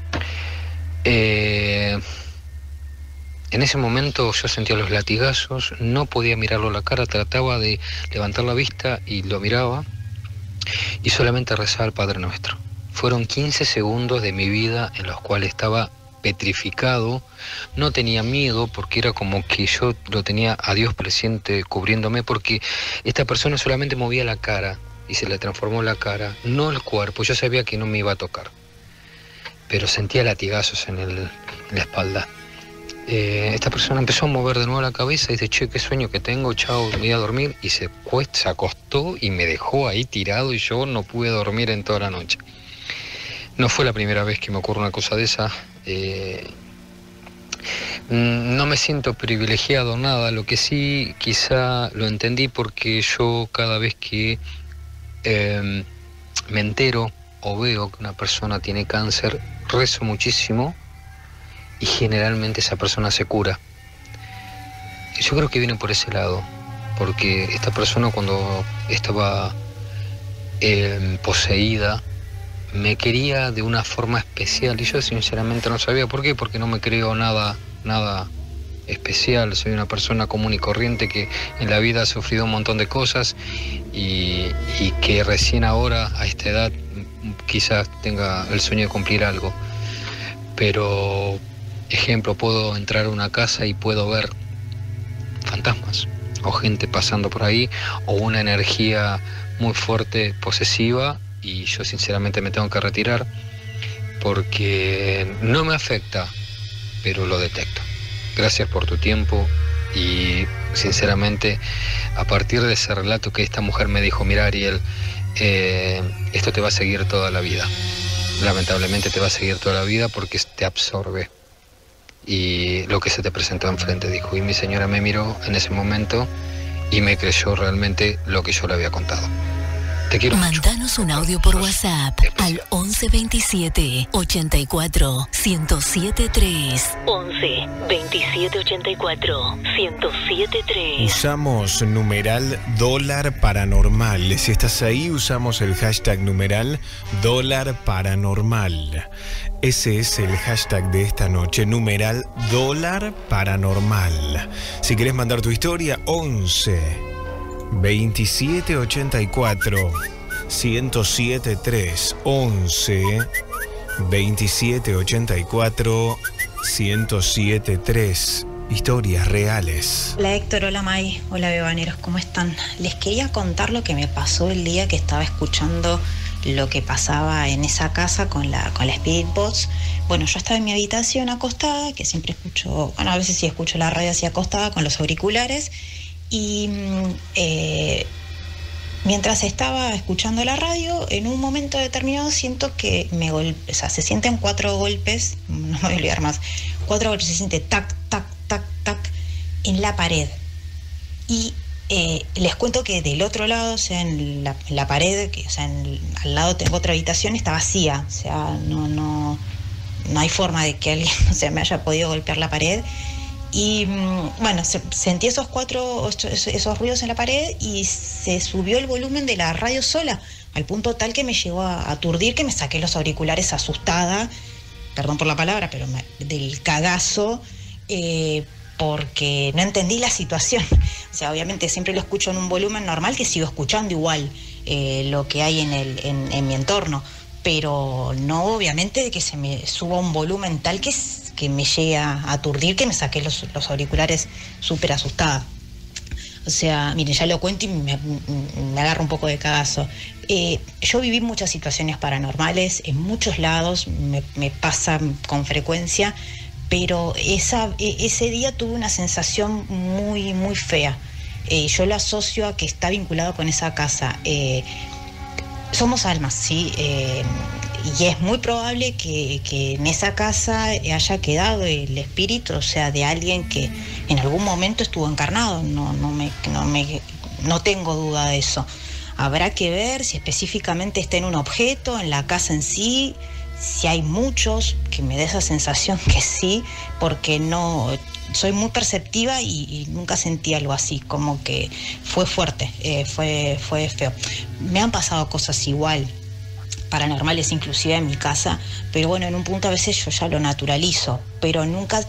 En ese momento yo sentía los latigazos, no podía mirarlo a la cara, trataba de levantar la vista y lo miraba y solamente rezaba al Padre Nuestro. Fueron 15 segundos de mi vida en los cuales estaba petrificado, no tenía miedo porque era como que yo lo tenía a Dios presente cubriéndome, porque esta persona solamente movía la cara y se le transformó la cara, no el cuerpo. Yo sabía que no me iba a tocar, pero sentía latigazos en la espalda. Esta persona empezó a mover de nuevo la cabeza y dice: che, qué sueño que tengo, chao, me voy a dormir. Y se acostó y me dejó ahí tirado y yo no pude dormir en toda la noche. No fue la primera vez que me ocurre una cosa de esa. No me siento privilegiado, nada. Lo que sí quizá lo entendí porque yo cada vez que me entero o veo que una persona tiene cáncer, rezo muchísimo y generalmente esa persona se cura. Yo creo que viene por ese lado, porque esta persona, cuando estaba poseída, me quería de una forma especial y yo sinceramente no sabía por qué, porque no me creo nada especial. Soy una persona común y corriente que en la vida ha sufrido un montón de cosas y que recién ahora, a esta edad, quizás tenga el sueño de cumplir algo. Pero, ejemplo, puedo entrar a una casa y puedo ver fantasmas o gente pasando por ahí o una energía muy fuerte, posesiva, y yo sinceramente me tengo que retirar porque no me afecta, pero lo detecto. Gracias por tu tiempo y sinceramente, a partir de ese relato que esta mujer me dijo: mira, Ariel, esto te va a seguir toda la vida. Lamentablemente te va a seguir toda la vida porque te absorbe. Y lo que se te presentó enfrente, dijo. Y mi señora me miró en ese momento y me creyó realmente lo que yo le había contado. Te quiero mucho. Mándanos un audio por WhatsApp al 11 27 84 1073. 11 27 84 1073. Usamos numeral dólar paranormal. Si estás ahí, usamos el hashtag numeral dólar paranormal. Ese es el hashtag de esta noche, numeral dólar paranormal. Si querés mandar tu historia, 11 27 84 1073. 11 27 84 1073. Historias reales. Hola Héctor, hola May, hola Bebaneros, ¿cómo están? Les quería contar lo que me pasó el día que estaba escuchando lo que pasaba en esa casa con la Spirit Box. Bueno, yo estaba en mi habitación acostada, que siempre escucho, bueno, a veces sí escucho la radio así acostada con los auriculares, y mientras estaba escuchando la radio, en un momento determinado siento que se sienten 4 golpes, no me voy a olvidar más, 4 golpes, se siente tac, tac, tac, tac, en la pared. Y les cuento que del otro lado, o sea, en la pared, que, o sea, al lado tengo otra habitación, está vacía, o sea, no hay forma de que alguien, o sea, me haya podido golpear la pared. Y bueno, sentí esos ruidos en la pared y se subió el volumen de la radio sola, al punto tal que me llegó a aturdir, que me saqué los auriculares asustada, perdón por la palabra, pero del cagazo, porque no entendí la situación. O sea, obviamente siempre lo escucho en un volumen normal, que sigo escuchando igual lo que hay en mi entorno, pero no, obviamente, que se me suba un volumen tal que me llegue a aturdir, que me saqué los auriculares súper asustada. O sea, miren, ya lo cuento y me agarro un poco de cagazo. Yo viví muchas situaciones paranormales en muchos lados, me pasa con frecuencia, pero ese día tuve una sensación muy, muy fea. Yo lo asocio a que está vinculado con esa casa. Somos almas, ¿sí? Y es muy probable que en esa casa haya quedado el espíritu, o sea, de alguien que en algún momento estuvo encarnado. No tengo duda de eso. Habrá que ver si específicamente está en un objeto, en la casa en sí, si hay muchos, que me dé esa sensación que sí, porque no soy muy perceptiva y nunca sentí algo así, como que fue fuerte, fue feo. Me han pasado cosas igual, paranormales inclusive en mi casa, pero bueno, en un punto a veces yo ya lo naturalizo, pero nunca,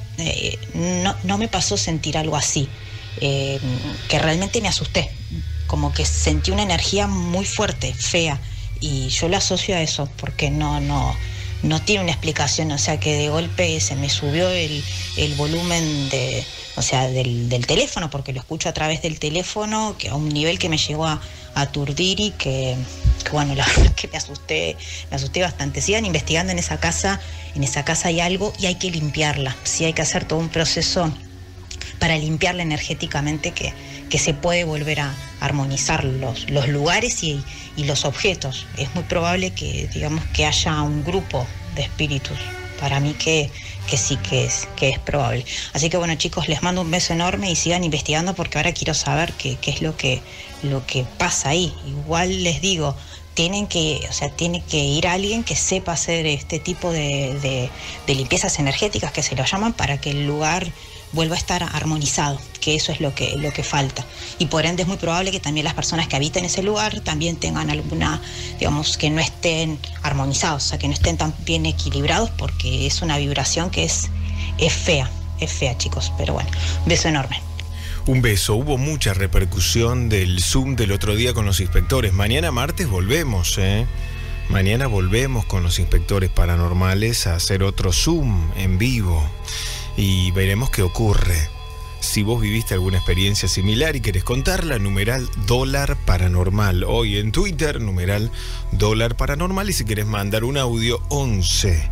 no me pasó sentir algo así, que realmente me asusté, como que sentí una energía muy fuerte, fea, y yo lo asocio a eso, porque no tiene una explicación, o sea, que de golpe se me subió el volumen del teléfono, porque lo escucho a través del teléfono, que a un nivel que me llegó a aturdir y que bueno, la verdad es que me asusté bastante. Sigan investigando en esa casa hay algo y hay que limpiarla, sí, hay que hacer todo un proceso para limpiarla energéticamente, que se puede volver a armonizar los lugares y los objetos. Es muy probable que, digamos, que haya un grupo de espíritus. Para mí que sí, que es probable. Así que bueno, chicos, les mando un beso enorme y sigan investigando, porque ahora quiero saber qué es lo que pasa ahí. Igual les digo, tiene que ir alguien que sepa hacer este tipo de limpiezas energéticas, que se lo llaman, para que el lugar vuelva a estar armonizado, que eso es lo que falta. Y por ende es muy probable que también las personas que habiten ese lugar también tengan alguna, digamos, que no estén armonizados, o sea, que no estén tan bien equilibrados, porque es una vibración que es fea, chicos. Pero bueno, un beso enorme. Un beso. Hubo mucha repercusión del Zoom del otro día con los inspectores. Mañana martes volvemos, Mañana volvemos con los inspectores paranormales a hacer otro Zoom en vivo. Y veremos qué ocurre. Si vos viviste alguna experiencia similar y querés contarla, numeral $paranormal. Hoy en Twitter, numeral $paranormal. Y si querés mandar un audio, 11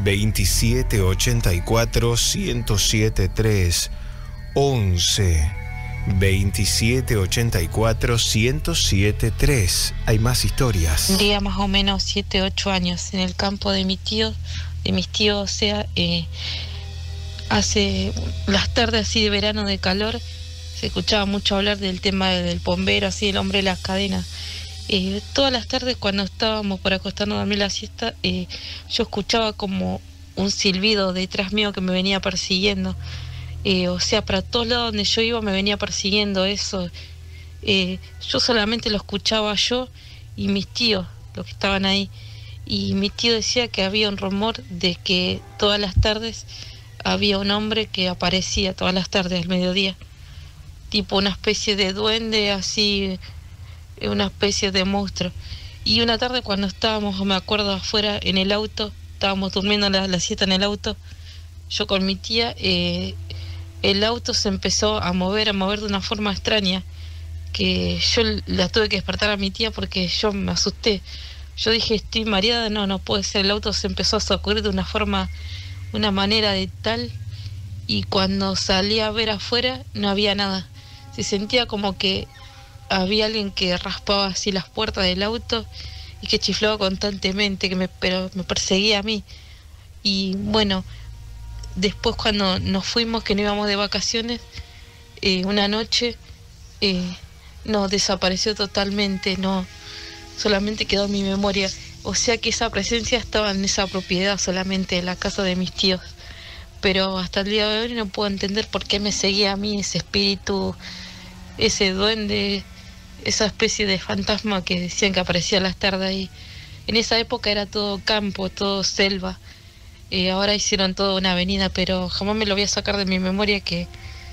27 84 1073. 11 27 84 1073. Hay más historias. Un día más o menos 7, 8 años en el campo de mis tíos, o sea, hace las tardes así de verano, de calor, se escuchaba mucho hablar del tema del bombero, así, el hombre de las cadenas. Todas las tardes cuando estábamos por acostarnos a dormir la siesta, yo escuchaba como un silbido detrás mío que me venía persiguiendo. O sea, para todos lados donde yo iba me venía persiguiendo eso. Yo solamente lo escuchaba yo y mis tíos, los que estaban ahí. Y mi tío decía que había un rumor de que todas las tardes había un hombre que aparecía todas las tardes al mediodía, tipo una especie de duende, así, una especie de monstruo. Y una tarde cuando estábamos, me acuerdo, afuera en el auto, estábamos durmiendo la siesta en el auto, yo con mi tía, el auto se empezó a mover de una forma extraña, que yo la tuve que despertar a mi tía porque yo me asusté. Yo dije, estoy mareada, no puede ser. El auto se empezó a sacudir de una manera de tal, y cuando salí a ver afuera no había nada. Se sentía como que había alguien que raspaba así las puertas del auto y que chiflaba constantemente, pero me perseguía a mí. Y bueno, después cuando nos fuimos, que no íbamos de vacaciones, una noche no desapareció totalmente, no, solamente quedó en mi memoria. O sea que esa presencia estaba en esa propiedad solamente, en la casa de mis tíos. Pero hasta el día de hoy no puedo entender por qué me seguía a mí ese espíritu, ese duende, esa especie de fantasma que decían que aparecía a las tardes ahí. En esa época era todo campo, todo selva. Ahora hicieron toda una avenida, pero jamás me lo voy a sacar de mi memoria que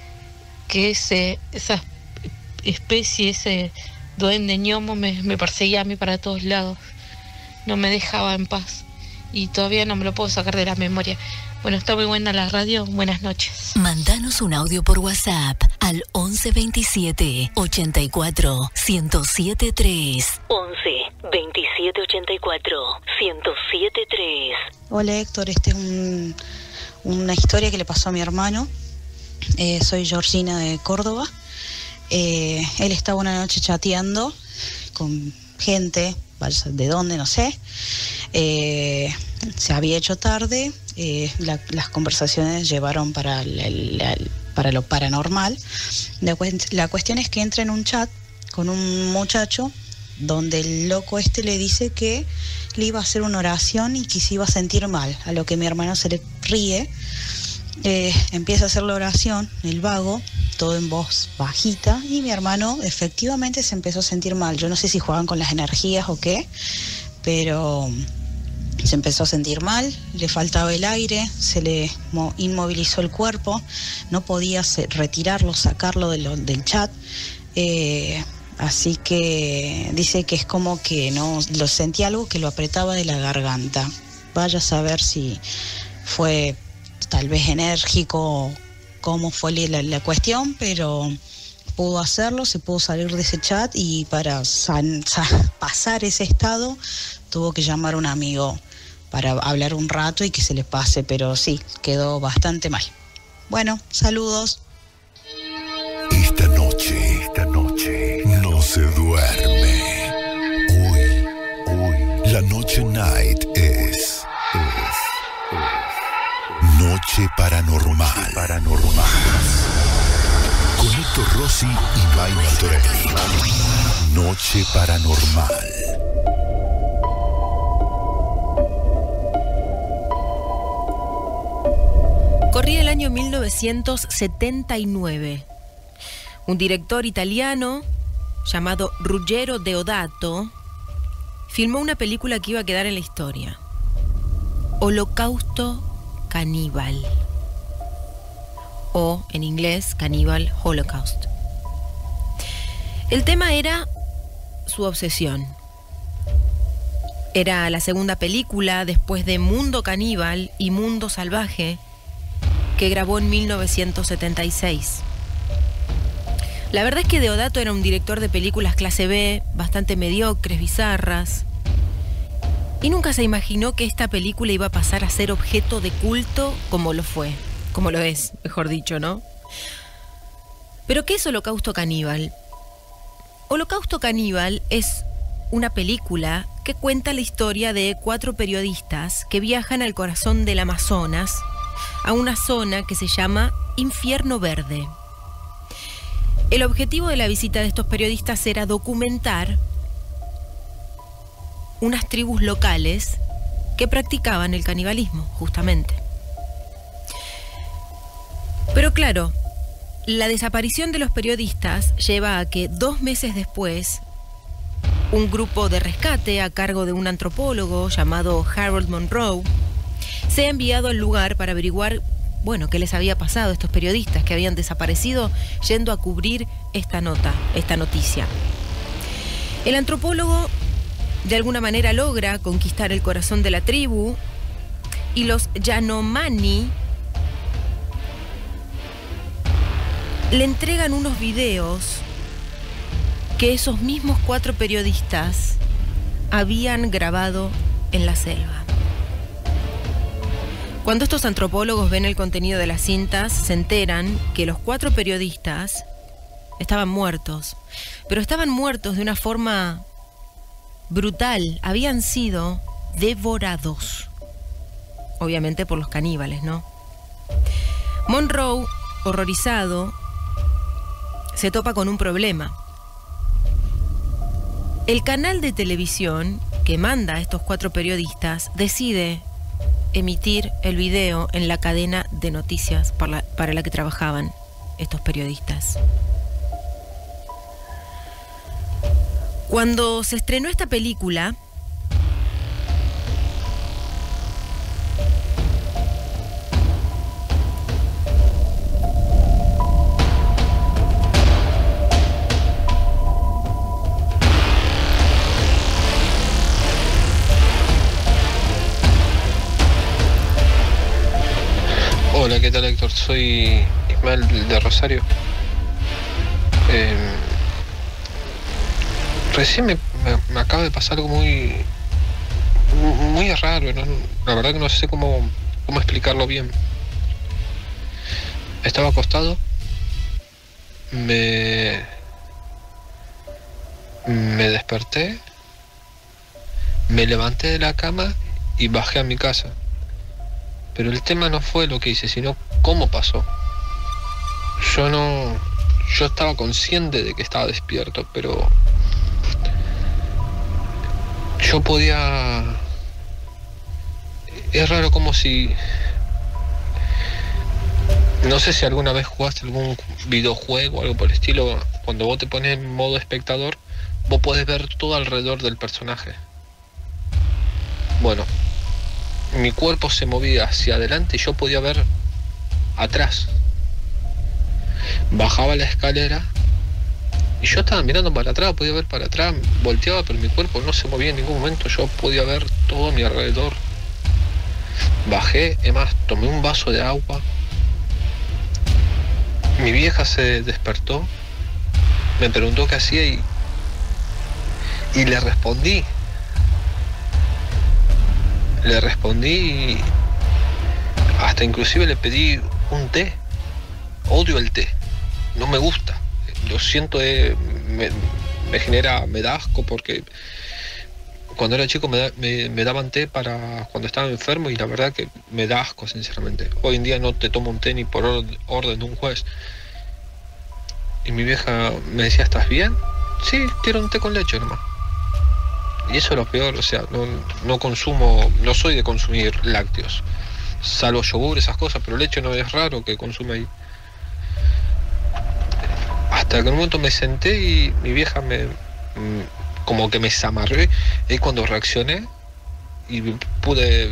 esa especie, ese duende ñomo me perseguía a mí para todos lados. No me dejaba en paz y todavía no me lo puedo sacar de la memoria. Bueno, está muy buena la radio. Buenas noches. Mandanos un audio por WhatsApp al 11 27 84 1073. 11 27 84 1073. Hola Héctor, esta es una historia que le pasó a mi hermano. Soy Georgina de Córdoba. Él estaba una noche chateando con gente, de dónde, no sé. Se había hecho tarde, las conversaciones llevaron para lo paranormal. La cuestión es que entra en un chat con un muchacho donde el loco le dice que le iba a hacer una oración y que se iba a sentir mal, a lo que mi hermano se le ríe. Empieza a hacer la oración, el vago, todo en voz bajita, y mi hermano efectivamente se empezó a sentir mal. Yo no sé si jugaban con las energías o qué, pero se empezó a sentir mal, le faltaba el aire, se le inmovilizó el cuerpo, no podía retirarlo, sacarlo del chat. Así que dice que es como que no lo sentía algo que lo apretaba de la garganta. Vaya a saber si fue tal vez enérgico, cómo fue la cuestión, pero pudo hacerlo, se pudo salir de ese chat, y para pasar ese estado tuvo que llamar a un amigo para hablar un rato y que se le pase, pero sí, quedó bastante mal. Bueno, saludos. Esta noche no se duerme. Hoy, la noche night es Noche Paranormal. Con Héctor Rossi y May Martorelli. Noche Paranormal. Corría el año 1979. Un director italiano llamado Ruggero Deodato filmó una película que iba a quedar en la historia: Holocausto Caníbal, o en inglés Cannibal Holocaust. El tema era su obsesión. Era la segunda película después de Mundo Caníbal y Mundo Salvaje, que grabó en 1976. La verdad es que Deodato era un director de películas clase B, bastante mediocres, bizarras, y nunca se imaginó que esta película iba a pasar a ser objeto de culto como lo es, mejor dicho, ¿no? ¿Pero qué es Holocausto Caníbal? Holocausto Caníbal es una película que cuenta la historia de 4 periodistas que viajan al corazón del Amazonas, a una zona que se llama Infierno Verde. El objetivo de la visita de estos periodistas era documentar unas tribus locales que practicaban el canibalismo, justamente. Pero claro, la desaparición de los periodistas lleva a que 2 meses después, un grupo de rescate a cargo de un antropólogo llamado Harold Monroe sea enviado al lugar para averiguar, qué les había pasado a estos periodistas que habían desaparecido yendo a cubrir esta noticia. El antropólogo de alguna manera logra conquistar el corazón de la tribu, y los Yanomami le entregan unos videos que esos mismos 4 periodistas habían grabado en la selva. Cuando estos antropólogos ven el contenido de las cintas, se enteran que los 4 periodistas estaban muertos, pero estaban muertos de una forma brutal. Habían sido devorados, obviamente por los caníbales, ¿no? Monroe, horrorizado, se topa con un problema. El canal de televisión que manda a estos 4 periodistas decide emitir el video en la cadena de noticias para la que trabajaban estos periodistas. Cuando se estrenó esta película, tal, Héctor? Soy Ismael de Rosario. Recién me acaba de pasar algo muy raro, ¿no? La verdad que no sé cómo explicarlo bien. Estaba acostado, me desperté, me levanté de la cama y bajé a mi casa. Pero el tema no fue lo que hice, sino cómo pasó. Yo estaba consciente de que estaba despierto, pero yo podía... Es raro, como si... No sé si alguna vez jugaste algún videojuego o algo por el estilo. Cuando vos te pones en modo espectador, vos podés ver todo alrededor del personaje. Bueno, mi cuerpo se movía hacia adelante y yo podía ver atrás. Bajaba la escalera y yo estaba mirando para atrás, podía ver para atrás, volteaba, pero mi cuerpo no se movía en ningún momento. Yo podía ver todo a mi alrededor. Bajé, es más, tomé un vaso de agua. Mi vieja se despertó, me preguntó qué hacía y le respondí. Le respondí y hasta inclusive le pedí un té. Odio el té, no me gusta. Lo siento, me da asco, porque cuando era chico me daban té para cuando estaba enfermo y la verdad que me da asco, sinceramente. Hoy en día no te tomo un té ni por orden de un juez. Y mi vieja me decía, ¿estás bien? Sí, quiero un té con leche nomás. Y eso es lo peor, o sea, no consumo, no soy de consumir lácteos, salvo yogur, esas cosas, pero leche no es raro que consume ahí. Hasta que en un momento me senté y mi vieja como que me zamarré, es cuando reaccioné y pude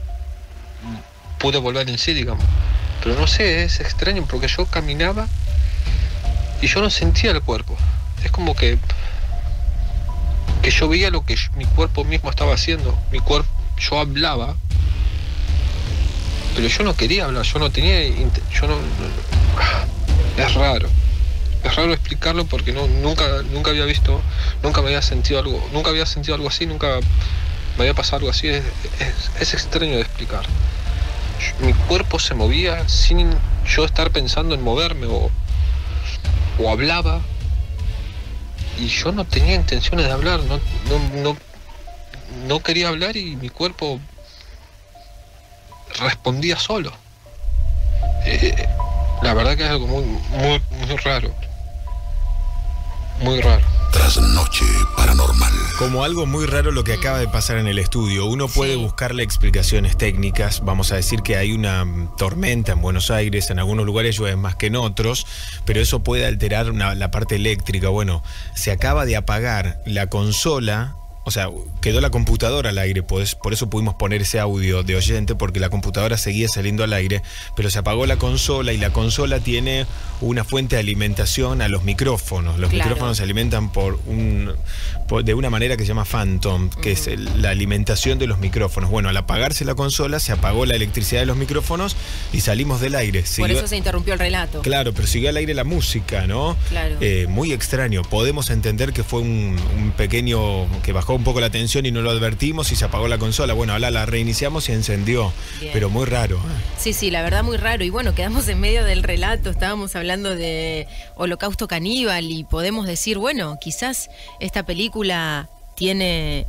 volver en sí, digamos. Pero no sé, es extraño porque yo caminaba y yo no sentía el cuerpo. Es como que yo veía lo que mi cuerpo mismo estaba haciendo. Yo hablaba, pero yo no quería hablar, yo no tenía, es raro. Es raro explicarlo porque nunca había visto, nunca había sentido algo así, nunca me había pasado algo así. Es extraño de explicar. Mi cuerpo se movía sin yo estar pensando en moverme o hablaba. Y yo no tenía intenciones de hablar, no quería hablar y mi cuerpo respondía solo. La verdad que es algo muy raro. Muy raro. Trasnoche paranormal. Como algo muy raro lo que acaba de pasar en el estudio. Uno puede buscarle explicaciones técnicas. Vamos a decir que hay una tormenta en Buenos Aires. En algunos lugares llueve más que en otros, pero eso puede alterar la parte eléctrica. Bueno, se acaba de apagar la consola. O sea, quedó la computadora al aire, pues por eso pudimos poner ese audio de oyente, porque la computadora seguía saliendo al aire, pero se apagó la consola y la consola tiene una fuente de alimentación a los micrófonos. Los micrófonos se alimentan de una manera que se llama Phantom, que es la alimentación de los micrófonos. Bueno, al apagarse la consola, se apagó la electricidad de los micrófonos y salimos del aire. Por eso se interrumpió el relato. Claro, pero siguió al aire la música, ¿no? Claro. Muy extraño. Podemos entender que fue un pequeño, que bajó un poco la tensión y no lo advertimos y se apagó la consola. Bueno, ahora la reiniciamos y encendió. Bien. Pero muy raro. Sí, la verdad muy raro. Y bueno, quedamos en medio del relato, estábamos hablando de Holocausto Caníbal y podemos decir, bueno, quizás esta película tiene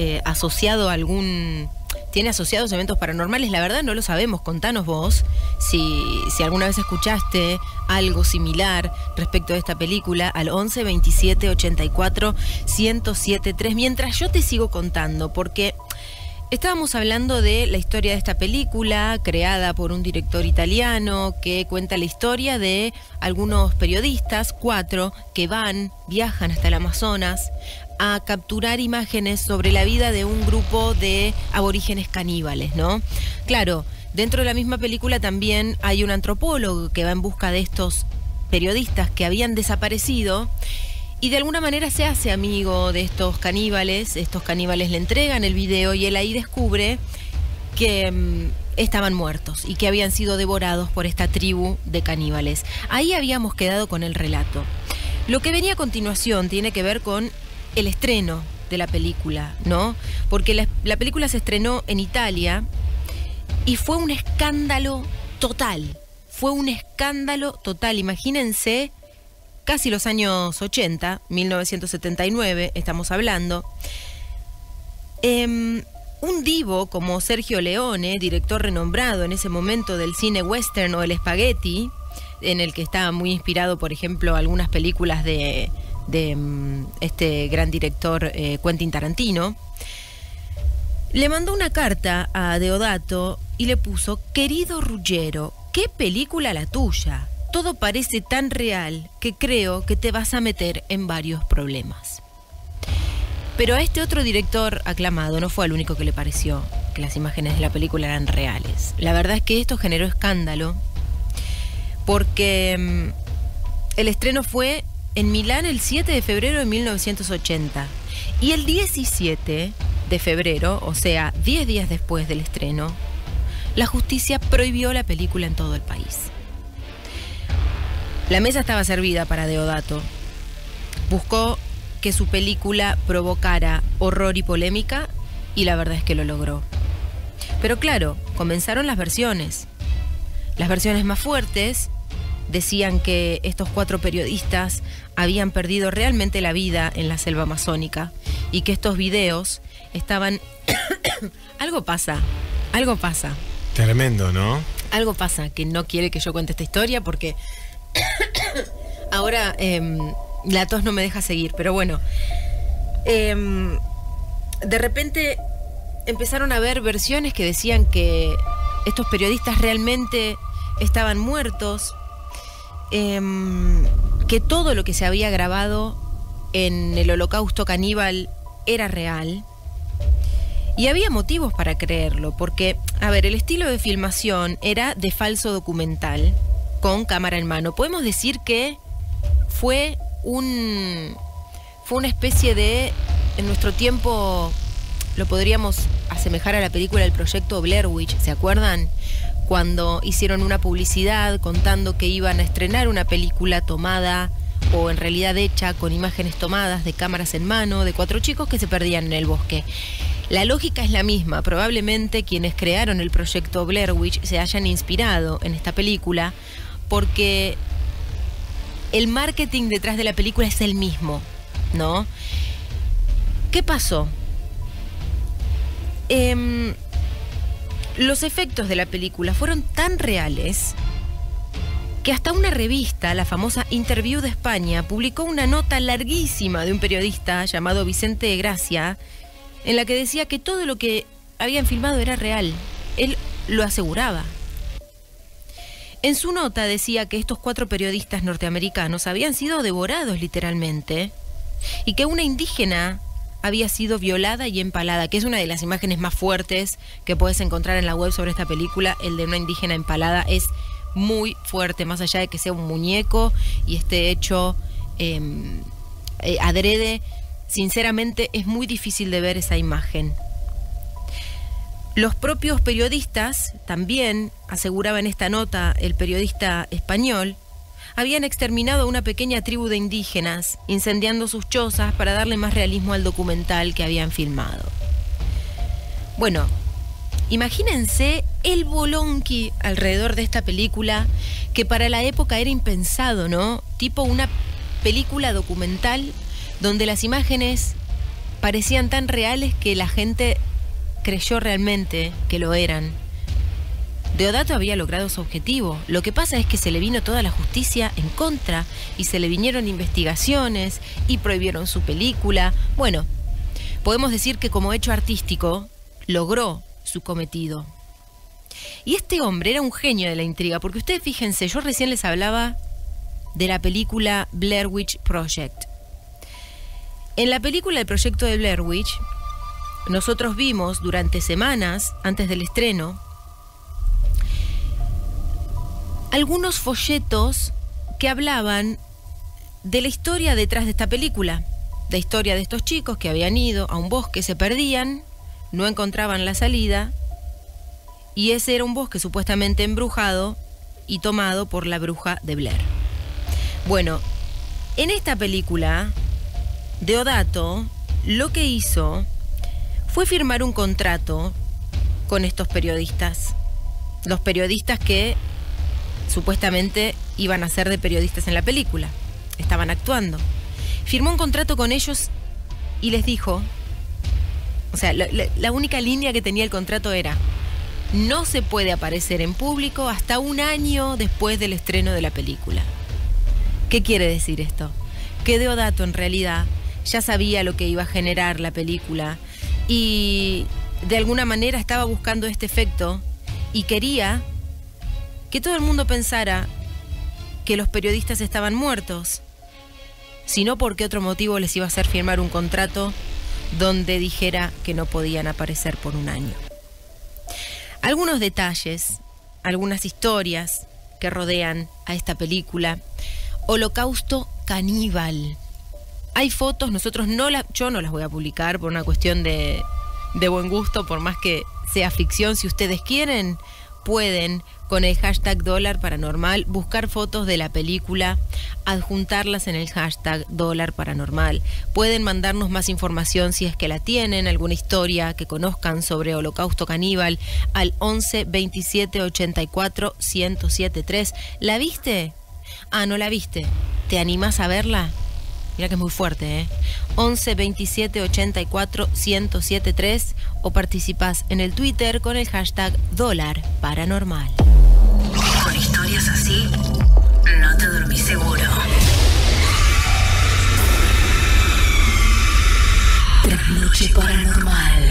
asociados eventos paranormales. La verdad no lo sabemos. Contanos vos si alguna vez escuchaste algo similar respecto a esta película al 11 27 84 107 3. Mientras yo te sigo contando, porque estábamos hablando de la historia de esta película creada por un director italiano que cuenta la historia de algunos periodistas, 4, que viajan hasta el Amazonas a capturar imágenes sobre la vida de un grupo de aborígenes caníbales, ¿no? Claro, dentro de la misma película también hay un antropólogo que va en busca de estos periodistas que habían desaparecido y de alguna manera se hace amigo de estos caníbales le entregan el video y él ahí descubre que estaban muertos y que habían sido devorados por esta tribu de caníbales. Ahí habíamos quedado con el relato. Lo que venía a continuación tiene que ver con el estreno de la película, ¿no? Porque la película se estrenó en Italia y fue un escándalo total. Fue un escándalo total. Imagínense, casi los años 80, 1979, estamos hablando. Un divo como Sergio Leone, director renombrado en ese momento del cine western o el spaghetti, en el que estaba muy inspirado, por ejemplo, algunas películas de este gran director Quentin Tarantino, le mandó una carta a Deodato y le puso: querido Ruggiero, ¿qué película la tuya? Todo parece tan real que creo que te vas a meter en varios problemas. Pero a este otro director aclamado no fue el único que le pareció que las imágenes de la película eran reales. La verdad es que esto generó escándalo porque el estreno fue en Milán el 7 de febrero de 1980 y el 17 de febrero, o sea, 10 días después del estreno, la justicia prohibió la película en todo el país. La mesa estaba servida para Deodato. Buscó que su película provocara horror y polémica y la verdad es que lo logró. Pero claro, comenzaron las versiones. Las versiones más fuertes decían que estos 4 periodistas habían perdido realmente la vida en la selva amazónica y que estos videos estaban... Algo pasa. Tremendo, ¿no? Algo pasa, que no quiere que yo cuente esta historia porque ahora la tos no me deja seguir, pero bueno. De repente empezaron a haber versiones que decían que estos periodistas realmente estaban muertos, que todo lo que se había grabado en el holocausto caníbal era real. Y había motivos para creerlo, porque, a ver, el estilo de filmación era de falso documental, con cámara en mano. Podemos decir que fue una especie de, en nuestro tiempo, lo podríamos asemejar a la película El Proyecto Blair Witch, ¿se acuerdan? Cuando hicieron una publicidad contando que iban a estrenar una película tomada, o en realidad hecha con imágenes tomadas de cámaras en mano, de 4 chicos que se perdían en el bosque. La lógica es la misma. Probablemente quienes crearon el proyecto Blair Witch se hayan inspirado en esta película porque el marketing detrás de la película es el mismo, ¿no? ¿Qué pasó? Los efectos de la película fueron tan reales que hasta una revista, la famosa Interview de España, publicó una nota larguísima de un periodista llamado Vicente de Gracia, en la que decía que todo lo que habían filmado era real. Él lo aseguraba. En su nota decía que estos 4 periodistas norteamericanos habían sido devorados literalmente y que una indígena había sido violada y empalada, que es una de las imágenes más fuertes que puedes encontrar en la web sobre esta película. El de una indígena empalada es muy fuerte, más allá de que sea un muñeco y esté hecho adrede. Sinceramente es muy difícil de ver esa imagen. Los propios periodistas también, aseguraba en esta nota el periodista español, habían exterminado a una pequeña tribu de indígenas, incendiando sus chozas para darle más realismo al documental que habían filmado. Bueno, imagínense el bolonqui alrededor de esta película, que para la época era impensado, ¿no? Tipo una película documental donde las imágenes parecían tan reales que la gente creyó realmente que lo eran. Deodato había logrado su objetivo. Lo que pasa es que se le vino toda la justicia en contra y se le vinieron investigaciones y prohibieron su película. Bueno, podemos decir que como hecho artístico logró su cometido. Y este hombre era un genio de la intriga, porque ustedes fíjense, yo recién les hablaba de la película Blair Witch Project. En la película El Proyecto de Blair Witch, nosotros vimos durante semanas antes del estreno algunos folletos que hablaban de la historia detrás de esta película, la historia de estos chicos que habían ido a un bosque, se perdían, no encontraban la salida y ese era un bosque supuestamente embrujado y tomado por la bruja de Blair. Bueno, en esta película, Deodato lo que hizo fue firmar un contrato con estos periodistas. Los periodistas que supuestamente iban a ser de periodistas en la película. Estaban actuando. Firmó un contrato con ellos y les dijo, o sea, la única línea que tenía el contrato era: no se puede aparecer en público hasta un año después del estreno de la película. ¿Qué quiere decir esto? Que Deodato en realidad ya sabía lo que iba a generar la película y de alguna manera estaba buscando este efecto y quería que todo el mundo pensara que los periodistas estaban muertos, sino por qué otro motivo les iba a hacer firmar un contrato donde dijera que no podían aparecer por un año. Algunos detalles, algunas historias que rodean a esta película. Holocausto caníbal. Hay fotos, yo no las voy a publicar por una cuestión de buen gusto, por más que sea ficción. Si ustedes quieren, pueden con el hashtag $paranormal buscar fotos de la película, adjuntarlas en el hashtag $paranormal. Pueden mandarnos más información si es que la tienen, alguna historia que conozcan sobre Holocausto caníbal al 11 27 84 1073. ¿La viste? Ah, ¿no la viste? ¿Te animás a verla? Mira que es muy fuerte, ¿eh? 11 27 84 1073 o participás en el Twitter con el hashtag $paranormal. Con historias así, no te dormís seguro. Trasnoche paranormal.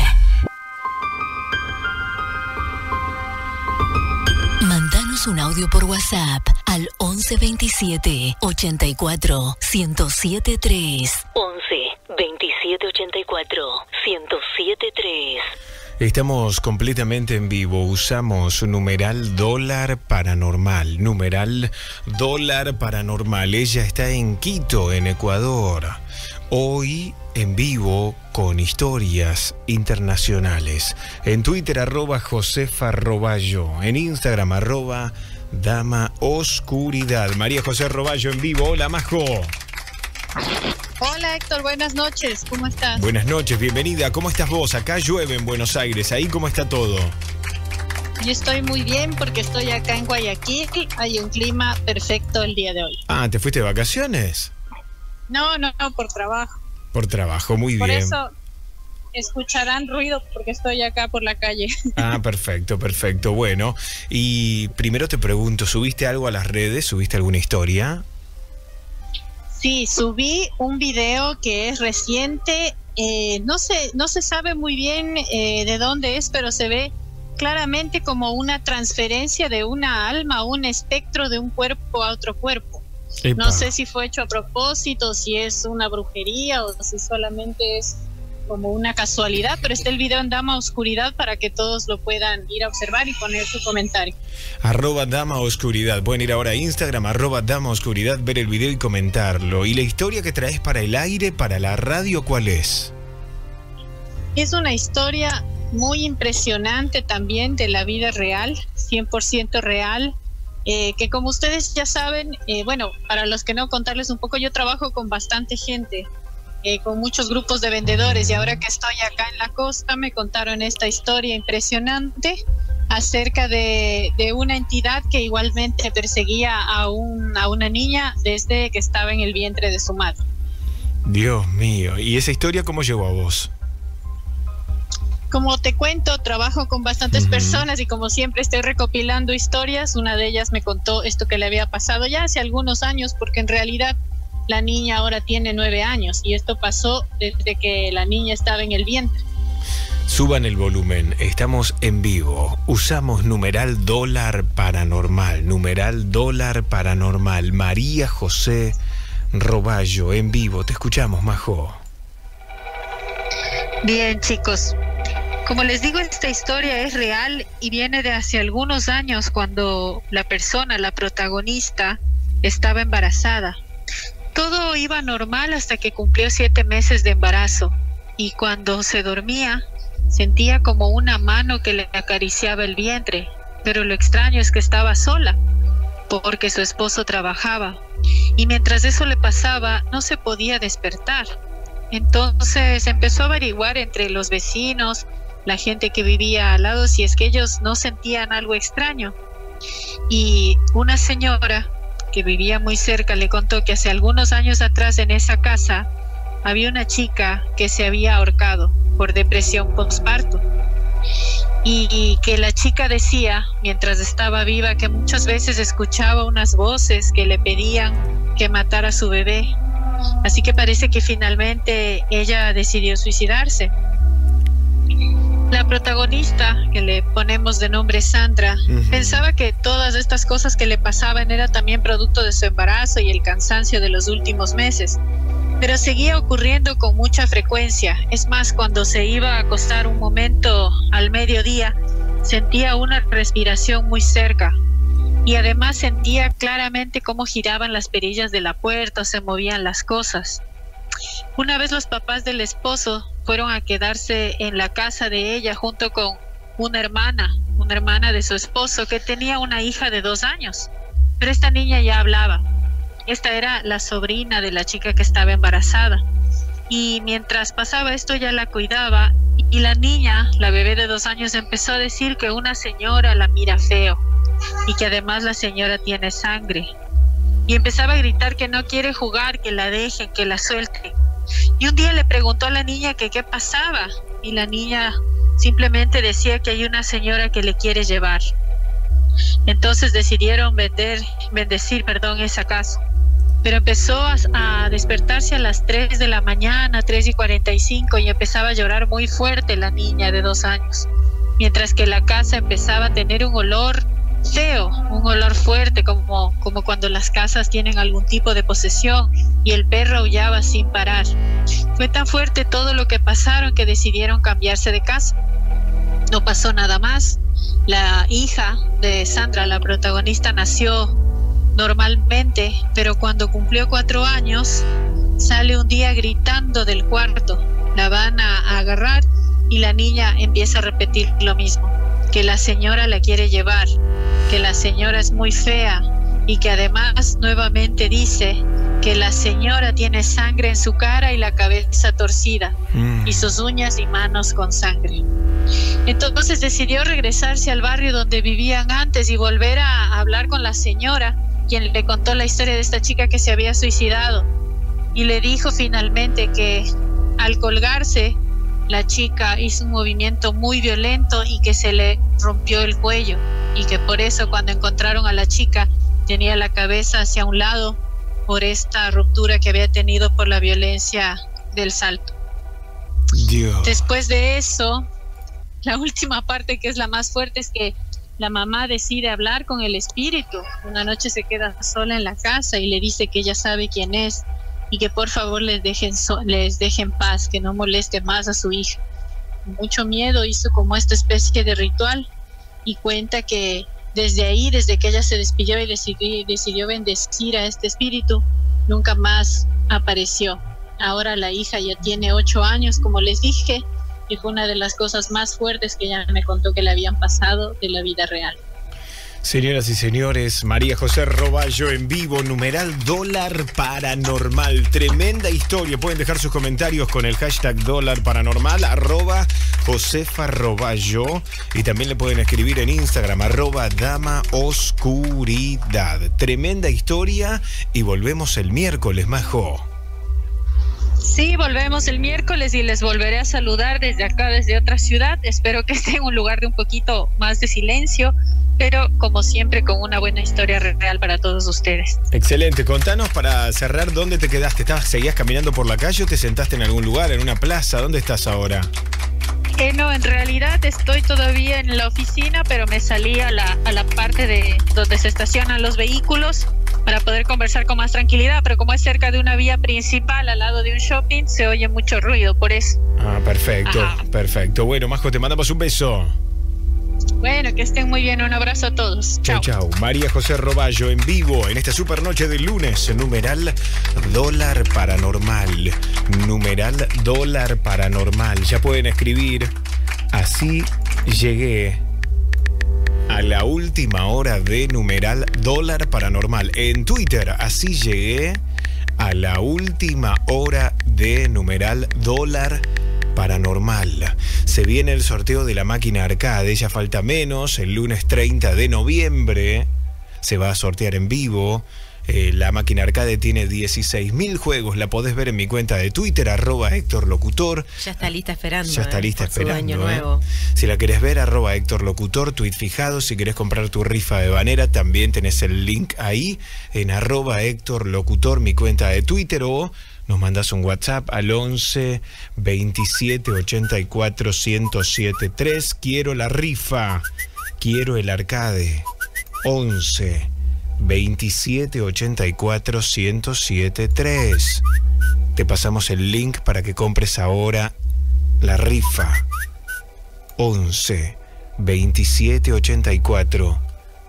Mandanos un audio por WhatsApp al 11 27 84 1073. 11 27 84 1073. Estamos completamente en vivo. Usamos numeral $paranormal. Numeral $paranormal. Ella está en Quito, en Ecuador. Hoy en vivo con historias internacionales. En Twitter @Josefa Roballo. En Instagram @Dama Oscuridad. María José Roballo en vivo. Hola, Majo. Hola, Héctor, buenas noches, ¿cómo estás? Buenas noches, bienvenida. ¿Cómo estás vos? Acá llueve en Buenos Aires. ¿Ahí cómo está todo? Yo estoy muy bien porque estoy acá en Guayaquil. Hay un clima perfecto el día de hoy. Ah, ¿te fuiste de vacaciones? No, por trabajo. Por trabajo, muy Por bien. eso escucharán ruido porque estoy acá por la calle. Ah, perfecto. Bueno, y primero te pregunto, ¿subiste algo a las redes? ¿Subiste alguna historia? Sí, subí un video que es reciente. No se sabe muy bien de dónde es, pero se ve claramente como una transferencia de una alma, un espectro de un cuerpo a otro cuerpo. Epa. No sé si fue hecho a propósito, si es una brujería o si solamente es como una casualidad, pero está el video en Dama Oscuridad para que todos lo puedan ir a observar y poner su comentario. @Dama Oscuridad. Pueden ir ahora a Instagram, @Dama Oscuridad, ver el video y comentarlo. ¿Y la historia que traes para el aire, para la radio, cuál es? Es una historia muy impresionante también de la vida real, 100% real. Que como ustedes ya saben, bueno, para los que no, contarles un poco, yo trabajo con bastante gente, con muchos grupos de vendedores, y ahora que estoy acá en la costa me contaron esta historia impresionante acerca de una entidad que igualmente perseguía a una niña desde que estaba en el vientre de su madre. Dios mío, ¿y esa historia cómo llegó a vos? Como te cuento, trabajo con bastantes personas y como siempre estoy recopilando historias. Una de ellas me contó esto que le había pasado ya hace algunos años, porque en realidad la niña ahora tiene 9 años y esto pasó desde que la niña estaba en el vientre. Suban el volumen, estamos en vivo. Usamos numeral $paranormal. Numeral $paranormal. María José Roballo en vivo. Te escuchamos, Majo. Bien, chicos. Como les digo, esta historia es real y viene de hace algunos años, cuando la protagonista, estaba embarazada. Todo iba normal hasta que cumplió 7 meses de embarazo, y cuando se dormía, Sentía como una mano que le acariciaba el vientre, pero lo extraño es que estaba sola, porque su esposo trabajaba, y mientras eso le pasaba no se podía despertar. Entonces empezó a averiguar entre los vecinos, la gente que vivía al lado, si es que ellos no sentían algo extraño. Y una señora que vivía muy cerca le contó que hace algunos años atrás en esa casa había una chica que se había ahorcado por depresión postparto, y que la chica decía, mientras estaba viva, que muchas veces escuchaba unas voces que le pedían que matara a su bebé. Así que parece que finalmente ella decidió suicidarse. La protagonista, que le ponemos de nombre Sandra, pensaba que todas estas cosas que le pasaban era también producto de su embarazo y el cansancio de los últimos meses, pero seguía ocurriendo con mucha frecuencia. Es más, cuando se iba a acostar un momento al mediodía, sentía una respiración muy cerca, y además sentía claramente cómo giraban las perillas de la puerta o se movían las cosas. Una vez los papás del esposo fueron a quedarse en la casa de ella junto con una hermana de su esposo, que tenía una hija de 2 años, pero esta niña ya hablaba. Esta era la sobrina de la chica que estaba embarazada, y mientras pasaba esto ella la cuidaba, y la niña, la bebé de 2 años, empezó a decir que una señora la mira feo y que además la señora tiene sangre, y empezaba a gritar que no quiere jugar, que la dejen, que la suelten. Y un día le preguntó a la niña que qué pasaba, y la niña simplemente decía que hay una señora que le quiere llevar. Entonces decidieron bendecir esa casa. Pero empezó a despertarse a las 3 de la mañana, 3:45, y empezaba a llorar muy fuerte la niña de 2 años, mientras que la casa empezaba a tener un olor feo, un olor fuerte, como cuando las casas tienen algún tipo de posesión, y el perro aullaba sin parar. Fue tan fuerte todo lo que pasaron que decidieron cambiarse de casa. No pasó nada más. La hija de Sandra, la protagonista, nació normalmente, pero cuando cumplió 4 años, sale un día gritando del cuarto. La van a agarrar y la niña empieza a repetir lo mismo, que la señora la quiere llevar, que la señora es muy fea, y que además nuevamente dice que la señora tiene sangre en su cara y la cabeza torcida, y sus uñas y manos con sangre. Entonces decidió regresarse al barrio donde vivían antes y volver a hablar con la señora, quien le contó la historia de esta chica que se había suicidado, y le dijo finalmente que al colgarse la chica hizo un movimiento muy violento y que se le rompió el cuello, y que por eso cuando encontraron a la chica tenía la cabeza hacia un lado por esta ruptura que había tenido por la violencia del salto. Dios. Después de eso, la última parte, que es la más fuerte, es que la mamá decide hablar con el espíritu. Una noche se queda sola en la casa y le dice que ella sabe quién es y que por favor les dejen paz, que no moleste más a su hija. Con mucho miedo hizo como esta especie de ritual, y cuenta que desde que ella se despidió y decidió bendecir a este espíritu, nunca más apareció. Ahora la hija ya tiene 8 años, como les dije, y fue una de las cosas más fuertes que ella me contó que le habían pasado de la vida real. Señoras y señores, María José Roballo en vivo, numeral dólar paranormal. Tremenda historia. Pueden dejar sus comentarios con el hashtag dólar paranormal, @Josefa Roballo, y también le pueden escribir en Instagram, @Dama Oscuridad. Tremenda historia, y volvemos el miércoles, Majo. Sí, volvemos el miércoles y les volveré a saludar desde acá, desde otra ciudad. Espero que esté en un lugar de un poquito más de silencio, pero como siempre con una buena historia real para todos ustedes. Excelente. Contanos, para cerrar, ¿dónde te quedaste? ¿Seguías caminando por la calle o te sentaste en algún lugar, en una plaza? ¿Dónde estás ahora? No, en realidad estoy todavía en la oficina, pero me salí a la parte de donde se estacionan los vehículos para poder conversar con más tranquilidad, pero como es cerca de una vía principal al lado de un shopping, se oye mucho ruido, por eso. Ah, perfecto. Ajá. Perfecto. Bueno, Majo, te mandamos un beso. Bueno, que estén muy bien, un abrazo a todos. Chau, chau. María José Roballo en vivo en esta super noche de lunes, numeral dólar paranormal. Numeral dólar paranormal. Ya pueden escribir Así llegué a la última hora de numeral dólar paranormal. En Twitter, así llegué a la última hora de numeral dólar paranormal. Se viene el sorteo de la máquina arcade, ya falta menos, el lunes 30 de noviembre se va a sortear en vivo. La máquina arcade tiene 16.000 juegos, la podés ver en mi cuenta de Twitter, @HéctorLocutor. Ya está lista esperando. Ya está lista esperando. Año nuevo. Si la querés ver, @HéctorLocutor, tweet fijado. Si querés comprar tu rifa de banera, también tenés el link ahí en @HéctorLocutor, mi cuenta de Twitter, o nos mandás un WhatsApp al 11 27 84 1073. Quiero la rifa, quiero el arcade. 11 27 84 1073. Te pasamos el link para que compres ahora la rifa. 11 27 84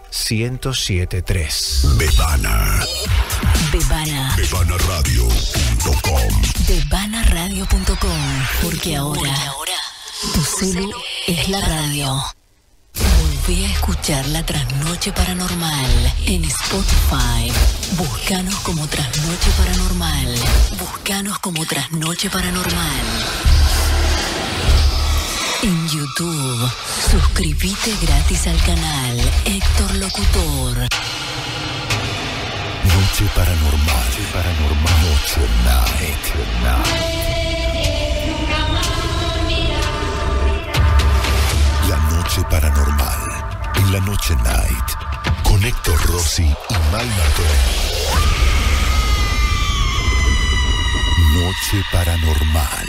1073. Bebana. Bebana. Bebanaradio.com. Bebanaradio.com. Porque ahora tu celu es la radio. Volví a escuchar la Trasnoche Paranormal en Spotify. Búscanos como Trasnoche Paranormal. Búscanos como Trasnoche Paranormal. En YouTube, suscríbete gratis al canal Héctor Locutor. Noche paranormal. Noche night. La noche paranormal. En la Noche Night. Con Héctor Rossi y Mal Martorell. Noche paranormal.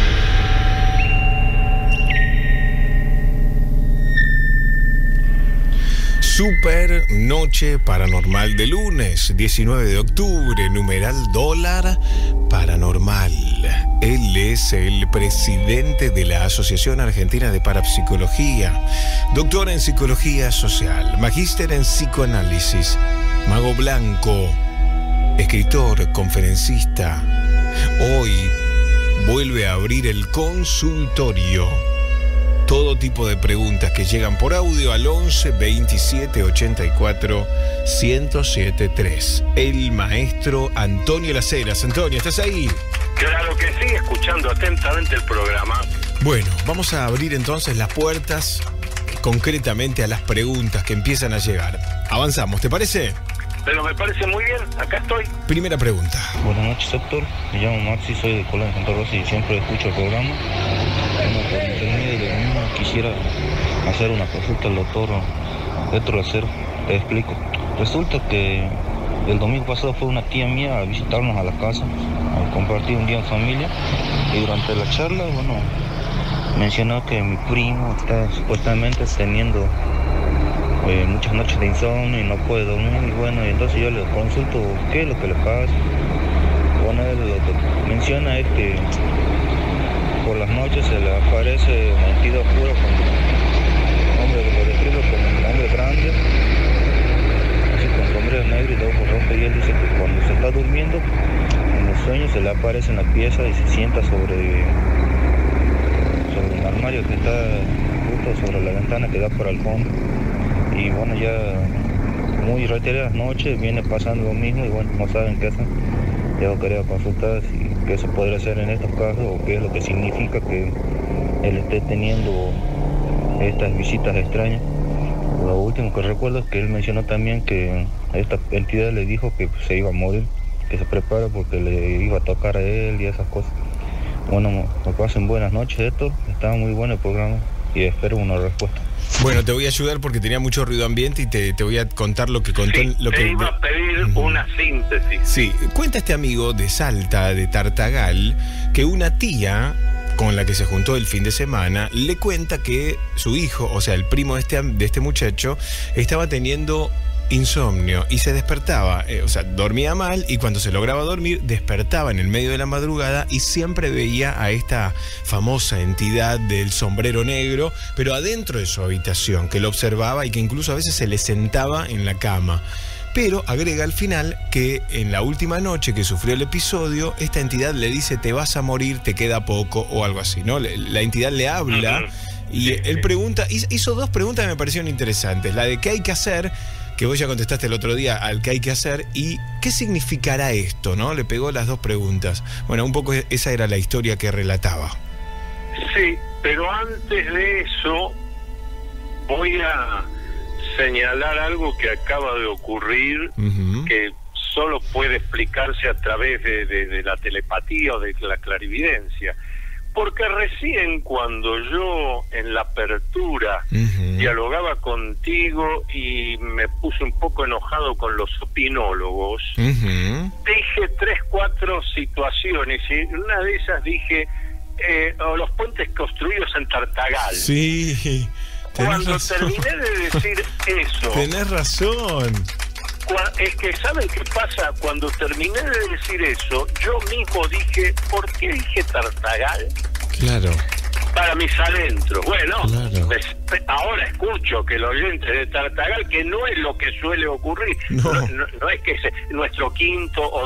Super Noche Paranormal de lunes, 19 de octubre, numeral dólar paranormal. Él es el presidente de la Asociación Argentina de Parapsicología, doctor en Psicología Social, magíster en Psicoanálisis, mago blanco, escritor, conferencista. Hoy vuelve a abrir el consultorio. Todo tipo de preguntas que llegan por audio al 11 27 84 1073. El maestro Antonio Las Heras. Antonio, ¿estás ahí? Claro que sí, escuchando atentamente el programa. Bueno, vamos a abrir entonces las puertas concretamente a las preguntas que empiezan a llegar. Avanzamos, ¿te parece? Pero me parece muy bien, acá estoy. Primera pregunta. Buenas noches, Héctor. Me llamo Maxi, soy de Colón, Santa Rosa y siempre escucho el programa. Bueno, por intermedio de mí quisiera hacer una consulta al doctor Héctor Acero. Te explico. Resulta que el domingo pasado fue una tía mía a visitarnos a la casa, a compartir un día en familia, y durante la charla, bueno, mencionó que mi primo está supuestamente teniendo muchas noches de insomnio y no puede dormir, y bueno, y entonces yo le consulto qué es lo que le pasa. Bueno, él lo que menciona es que por las noches se le aparece una entidad oscura con un hombre que lo describe como un hombre grande, así con sombrero negro y de ojos rojos, y él dice que cuando se está durmiendo, en los sueños se le aparece en la pieza y se sienta sobre un armario que está justo sobre la ventana que da para el fondo. Y bueno, ya muy reiteradas noches viene pasando lo mismo y bueno, no saben qué hacer. Yo quería consultar si qué se podría hacer en estos casos o qué es lo que significa que él esté teniendo estas visitas extrañas. Lo último que recuerdo es que él mencionó también que esta entidad le dijo que se iba a morir, que se prepara porque le iba a tocar a él y esas cosas. Bueno, me pasen buenas noches, Héctor. Estaba muy bueno el programa y espero una respuesta. Bueno, te voy a ayudar porque tenía mucho ruido ambiente y te voy a contar lo que contó. Sí, te iba a pedir una síntesis. Sí, cuenta este amigo de Salta, de Tartagal, que una tía con la que se juntó el fin de semana le cuenta que su hijo, o sea, el primo de este muchacho, estaba teniendo insomnio y se despertaba, o sea, dormía mal, y cuando se lograba dormir despertaba en el medio de la madrugada y siempre veía a esta famosa entidad del sombrero negro, pero adentro de su habitación, que lo observaba y que incluso a veces se le sentaba en la cama. Pero agrega al final que en la última noche que sufrió el episodio, esta entidad le dice: te vas a morir, te queda poco, o algo así, ¿no? La entidad le habla Y él pregunta, hizo 2 preguntas que me parecieron interesantes. La de qué hay que hacer, que vos ya contestaste el otro día al que hay que hacer, y qué significará esto, ¿no? Le pegó las 2 preguntas. Bueno, un poco esa era la historia que relataba. Sí, pero antes de eso voy a señalar algo que acaba de ocurrir, que solo puede explicarse a través de la telepatía o de la clarividencia. Porque recién cuando yo en la apertura dialogaba contigo y me puse un poco enojado con los opinólogos, dije 3, 4 situaciones y en una de esas dije los puentes construidos en Tartagal. Sí, cuando terminé de decir eso... Tenés razón. Es que, ¿saben qué pasa? Cuando terminé de decir eso, yo mismo dije, ¿por qué dije Tartagal? Claro. Para mis adentros. Bueno, claro. Ahora escucho que el oyente de Tartagal, que no es lo que suele ocurrir, no es que es nuestro 5º o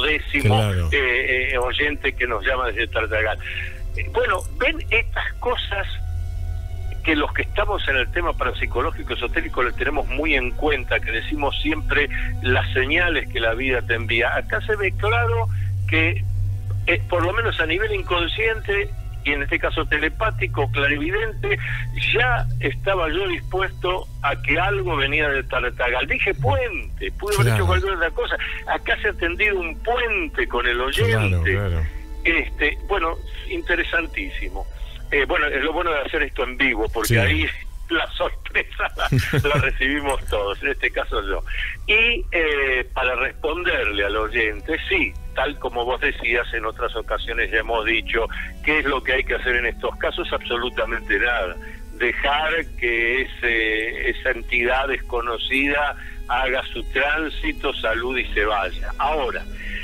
10º oyente que nos llama desde Tartagal. Bueno, ven estas cosas que los que estamos en el tema parapsicológico esotérico le tenemos muy en cuenta, que decimos siempre las señales que la vida te envía. Acá se ve claro que por lo menos a nivel inconsciente y en este caso telepático, clarividente, ya estaba yo dispuesto a que algo venía de Tartagal. Dije puente, pude haber hecho cualquier otra cosa. Acá se ha tendido un puente con el oyente. Claro. Bueno, interesantísimo. Bueno, es lo bueno de hacer esto en vivo, porque ahí la sorpresa la recibimos todos, en este caso yo. Y para responderle al oyente, sí, tal como vos decías, en otras ocasiones ya hemos dicho, ¿qué es lo que hay que hacer en estos casos? Absolutamente nada. Dejar que esa entidad desconocida haga su tránsito, salude y se vaya. Ahora,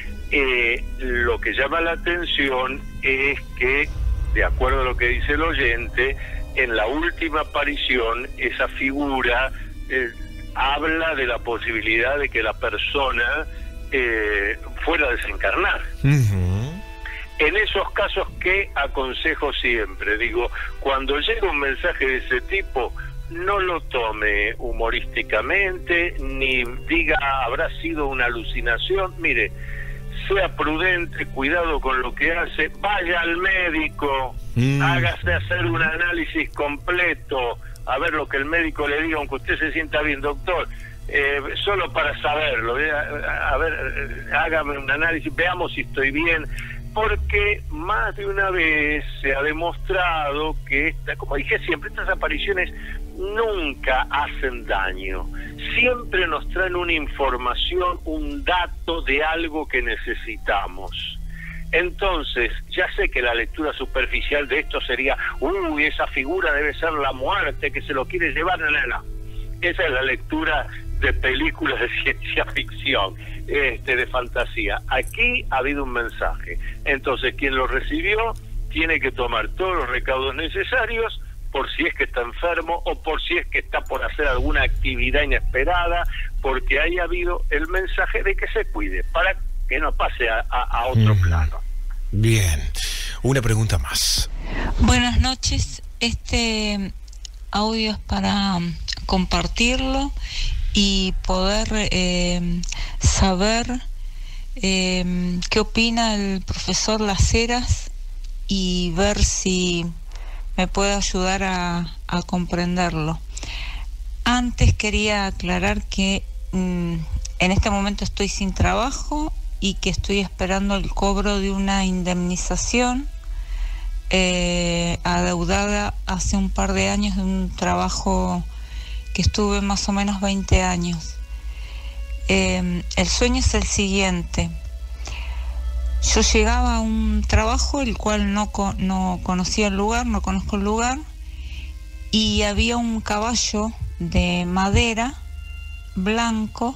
lo que llama la atención es que, de acuerdo a lo que dice el oyente, en la última aparición esa figura habla de la posibilidad de que la persona fuera a desencarnar. En esos casos, ¿qué aconsejo siempre? Digo, cuando llega un mensaje de ese tipo, no lo tome humorísticamente, ni diga habrá sido una alucinación. Mire, sea prudente, cuidado con lo que hace, vaya al médico, hágase hacer un análisis completo, a ver lo que el médico le diga, aunque usted se sienta bien, doctor, solo para saberlo, a ver, hágame un análisis, veamos si estoy bien, porque más de una vez se ha demostrado que, como dije siempre, estas apariciones nunca hacen daño, siempre nos traen una información, un dato de algo que necesitamos. Entonces, ya sé que la lectura superficial de esto sería, esa figura debe ser la muerte que se lo quiere llevar, no. Esa es la lectura de películas de ciencia ficción, de fantasía. Aquí ha habido un mensaje. Entonces, quien lo recibió tiene que tomar todos los recaudos necesarios por si es que está enfermo o por si es que está por hacer alguna actividad inesperada, porque haya habido el mensaje de que se cuide, para que no pase a otro plano. Bien, una pregunta más. Buenas noches, este audio es para compartirlo y poder saber qué opina el profesor Las Heras y ver si me puede ayudar a comprenderlo. Antes quería aclarar que en este momento estoy sin trabajo y que estoy esperando el cobro de una indemnización adeudada hace un par de años de un trabajo que estuve más o menos 20 años. El sueño es el siguiente. Yo llegaba a un trabajo el cual no conocía el lugar, no conozco el lugar, y había un caballo de madera blanco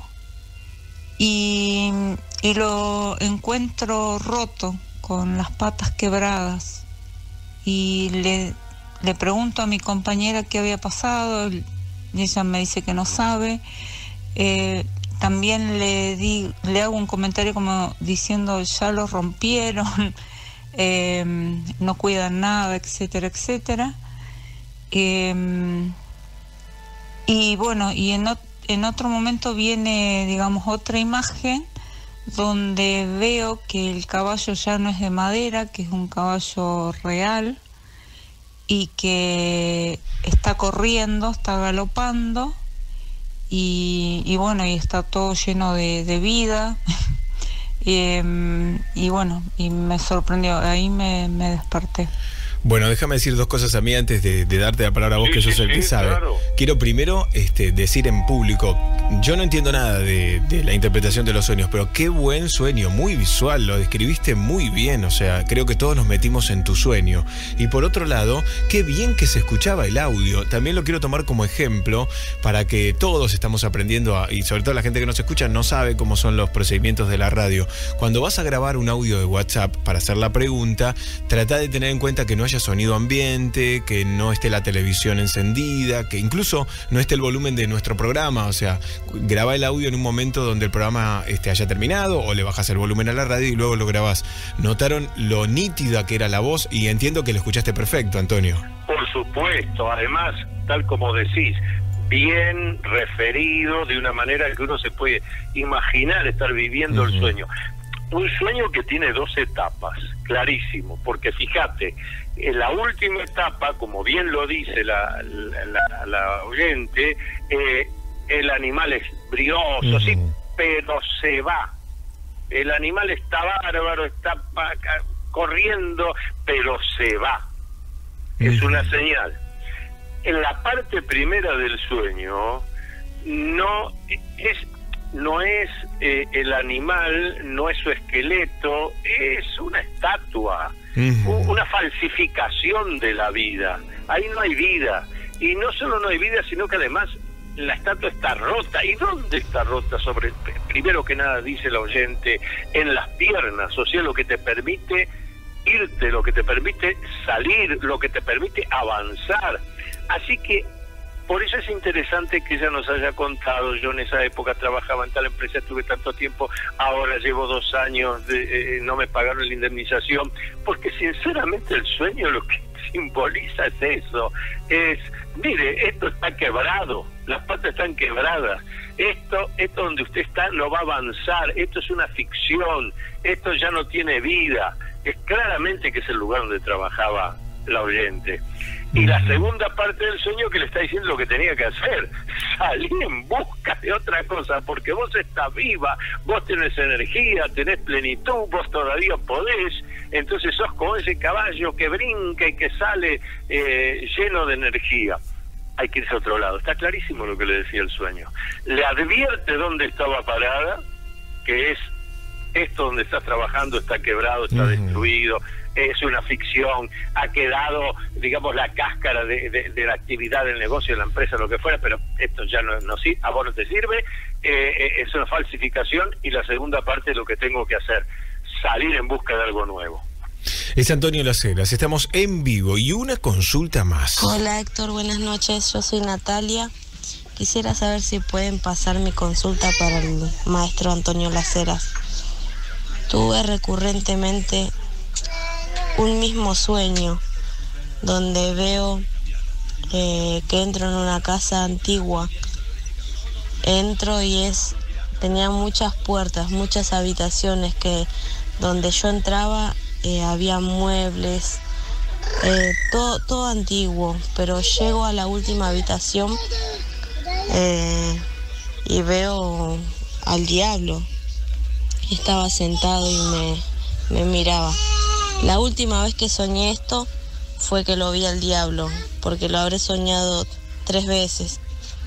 y lo encuentro roto, con las patas quebradas, y le pregunto a mi compañera qué había pasado y ella me dice que no sabe. También le hago un comentario como diciendo ya lo rompieron, no cuidan nada, etcétera, etcétera. Y bueno, y en otro momento viene, digamos, otra imagen donde veo que el caballo ya no es de madera, que es un caballo real y que está corriendo, está galopando y bueno, y está todo lleno de vida. Y bueno, y me sorprendió, ahí me desperté. Bueno, déjame decir dos cosas a mí antes de darte la palabra a vos, que sos el que sabe. Claro. Quiero primero decir en público, yo no entiendo nada de la interpretación de los sueños, pero qué buen sueño, muy visual, lo describiste muy bien, o sea, creo que todos nos metimos en tu sueño. Y por otro lado, qué bien que se escuchaba el audio, también lo quiero tomar como ejemplo para que todos estamos aprendiendo, y sobre todo la gente que nos escucha no sabe cómo son los procedimientos de la radio. Cuando vas a grabar un audio de WhatsApp para hacer la pregunta, trata de tener en cuenta que no haya sonido ambiente, que no esté la televisión encendida, que incluso no esté el volumen de nuestro programa, o sea, graba el audio en un momento donde el programa haya terminado o le bajas el volumen a la radio y luego lo grabás. ¿Notaron lo nítida que era la voz? Y entiendo que lo escuchaste perfecto, Antonio. Por supuesto, además, tal como decís, bien referido, de una manera que uno se puede imaginar estar viviendo el sueño. Un sueño que tiene dos etapas, clarísimo, porque fíjate, en la última etapa, como bien lo dice la oyente, el animal es brioso, sí, pero se va. El animal está bárbaro, está corriendo, pero se va. Es una señal. En la parte primera del sueño, no es el animal, no es su esqueleto, es una estatua, una falsificación de la vida. Ahí no hay vida. Y no solo no hay vida, sino que además la estatua está rota. ¿Y dónde está rota? Primero que nada, dice la oyente, en las piernas, o sea, lo que te permite irte, lo que te permite salir, lo que te permite avanzar. Así que por eso es interesante que ella nos haya contado. Yo en esa época trabajaba en tal empresa, estuve tanto tiempo, ahora llevo 2 años, no me pagaron la indemnización, porque sinceramente el sueño lo que simboliza es eso, mire, esto está quebrado, las patas están quebradas, esto donde usted está no va a avanzar, esto es una ficción, esto ya no tiene vida. Es claramente que es el lugar donde trabajaba la oyente. Y la segunda parte del sueño que le está diciendo lo que tenía que hacer, salir en busca de otra cosa, porque vos estás viva, vos tenés energía, tenés plenitud, vos todavía podés, entonces sos como ese caballo que brinca y que sale lleno de energía. Hay que irse a otro lado. Está clarísimo lo que le decía el sueño. Le advierte dónde estaba parada, que es esto donde estás trabajando está quebrado, está destruido, es una ficción, ha quedado, digamos, la cáscara de la actividad del negocio, de la empresa, lo que fuera, pero esto ya no a vos no te sirve, es una falsificación. Y la segunda parte es lo que tengo que hacer, salir en busca de algo nuevo. Es Antonio Las Heras, estamos en vivo y una consulta más. Hola Héctor, buenas noches, yo soy Natalia. Quisiera saber si pueden pasar mi consulta para el maestro Antonio Las Heras. Tuve recurrentemente un mismo sueño donde veo que entro en una casa antigua. Entro y tenía muchas puertas, muchas habitaciones, que donde yo entraba había muebles, todo antiguo, pero llego a la última habitación y veo al diablo. Estaba sentado y me miraba. La última vez que soñé esto fue que lo vi al diablo, porque lo habré soñado 3 veces.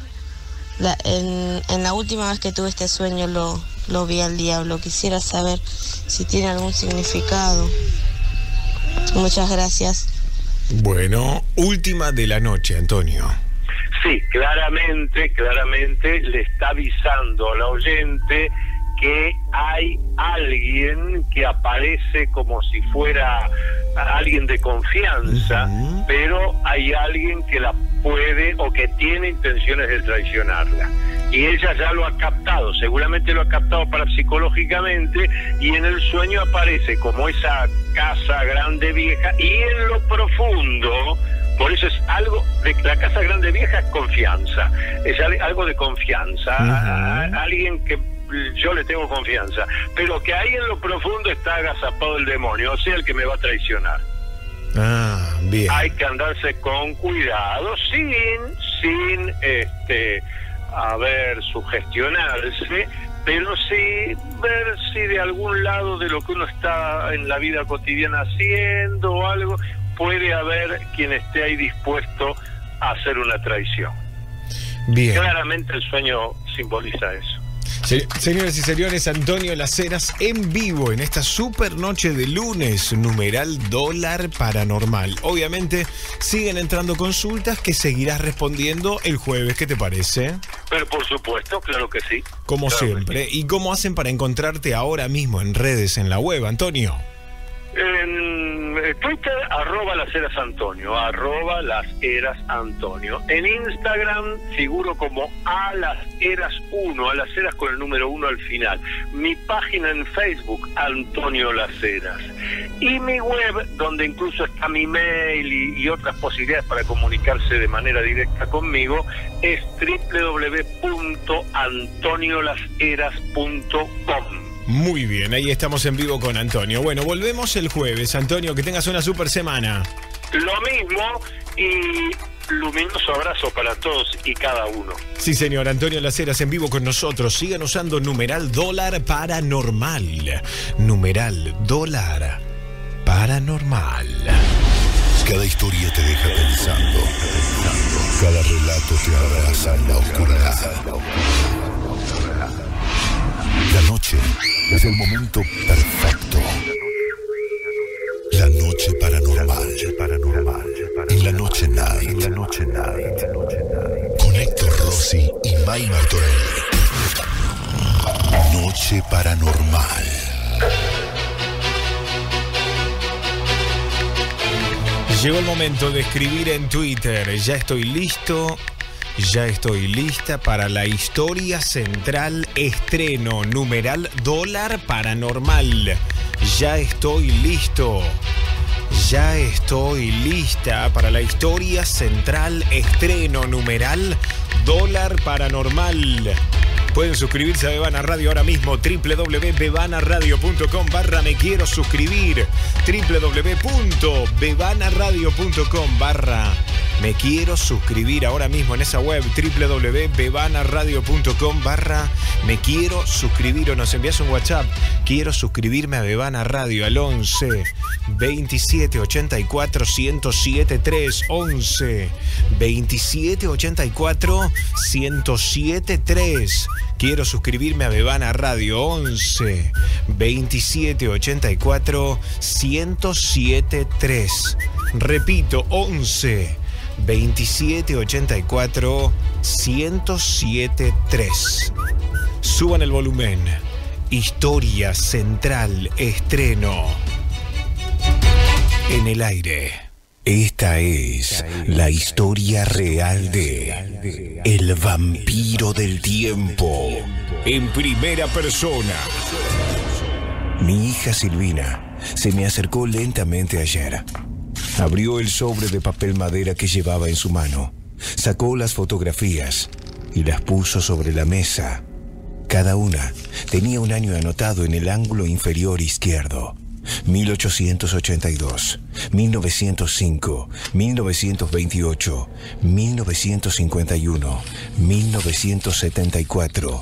En la última vez que tuve este sueño lo vi al diablo. Quisiera saber si tiene algún significado. Muchas gracias. Bueno, última de la noche, Antonio. Sí, claramente le está avisando a la oyente que hay alguien que aparece como si fuera alguien de confianza, pero hay alguien que la puede o que tiene intenciones de traicionarla. Y ella ya lo ha captado, seguramente lo ha captado parapsicológicamente, y en el sueño aparece como esa casa grande vieja, y en lo profundo Por eso es algo de la Casa Grande Vieja, es confianza, es algo de confianza, a alguien que yo le tengo confianza, pero que ahí en lo profundo está agazapado el demonio, o sea, el que me va a traicionar. Bien. Hay que andarse con cuidado, sin sugestionarse, pero sí ver si de algún lado de lo que uno está en la vida cotidiana haciendo o algo, puede haber quien esté ahí dispuesto a hacer una traición. Bien. Claramente el sueño simboliza eso. Señoras y señores, Antonio Las Heras en vivo en esta super noche de lunes, numeral dólar paranormal. Obviamente siguen entrando consultas que seguirás respondiendo el jueves, ¿qué te parece? Pero por supuesto, claro que sí. Como claro siempre. ¿Y cómo hacen para encontrarte ahora mismo en redes, en la web, Antonio? En Twitter, @LasHerasAntonio, @LasHerasAntonio. En Instagram figuro como @LasHeras1, a Las Heras con el número 1 al final. Mi página en Facebook, Antonio Las Heras. Y mi web, donde incluso está mi mail y otras posibilidades para comunicarse de manera directa conmigo, es www.antoniolaseras.com. Muy bien, ahí estamos en vivo con Antonio. Bueno, volvemos el jueves. Antonio, que tengas una super semana. Lo mismo y luminoso abrazo para todos y cada uno. Sí, señor, Antonio Las Heras en vivo con nosotros. Sigan usando numeral dólar paranormal. Numeral dólar paranormal. Cada historia te deja pensando. Cada relato te abraza en la oscuridad. La noche es el momento perfecto. La noche paranormal. En la noche night. Con Héctor Rossi y May Martorelli. Noche paranormal. Llegó el momento de escribir en Twitter. Ya estoy listo. Ya estoy lista para la historia central estreno, numeral dólar paranormal. Ya estoy listo. Ya estoy lista para la historia central estreno, numeral dólar paranormal. Pueden suscribirse a Bebana Radio ahora mismo, www.bebanaradio.com/me quiero suscribir, www.bebanaradio.com/me quiero suscribir ahora mismo en esa web, www.bebanaradio.com/me quiero suscribir, o nos envías un WhatsApp, quiero suscribirme a Bebana Radio al 11 27 84 1073, 11 27 84 1073. Quiero suscribirme a Bebana Radio, 11 27 84 1073. Repito, 11 27 84 1073. Suban el volumen. Historia central estreno. En el aire. Esta es la historia real de El Vampiro del Tiempo, en primera persona. Mi hija Silvina se me acercó lentamente ayer. Abrió el sobre de papel madera que llevaba en su mano, sacó las fotografías y las puso sobre la mesa. Cada una tenía un año anotado en el ángulo inferior izquierdo. 1882, 1905, 1928, 1951, 1974,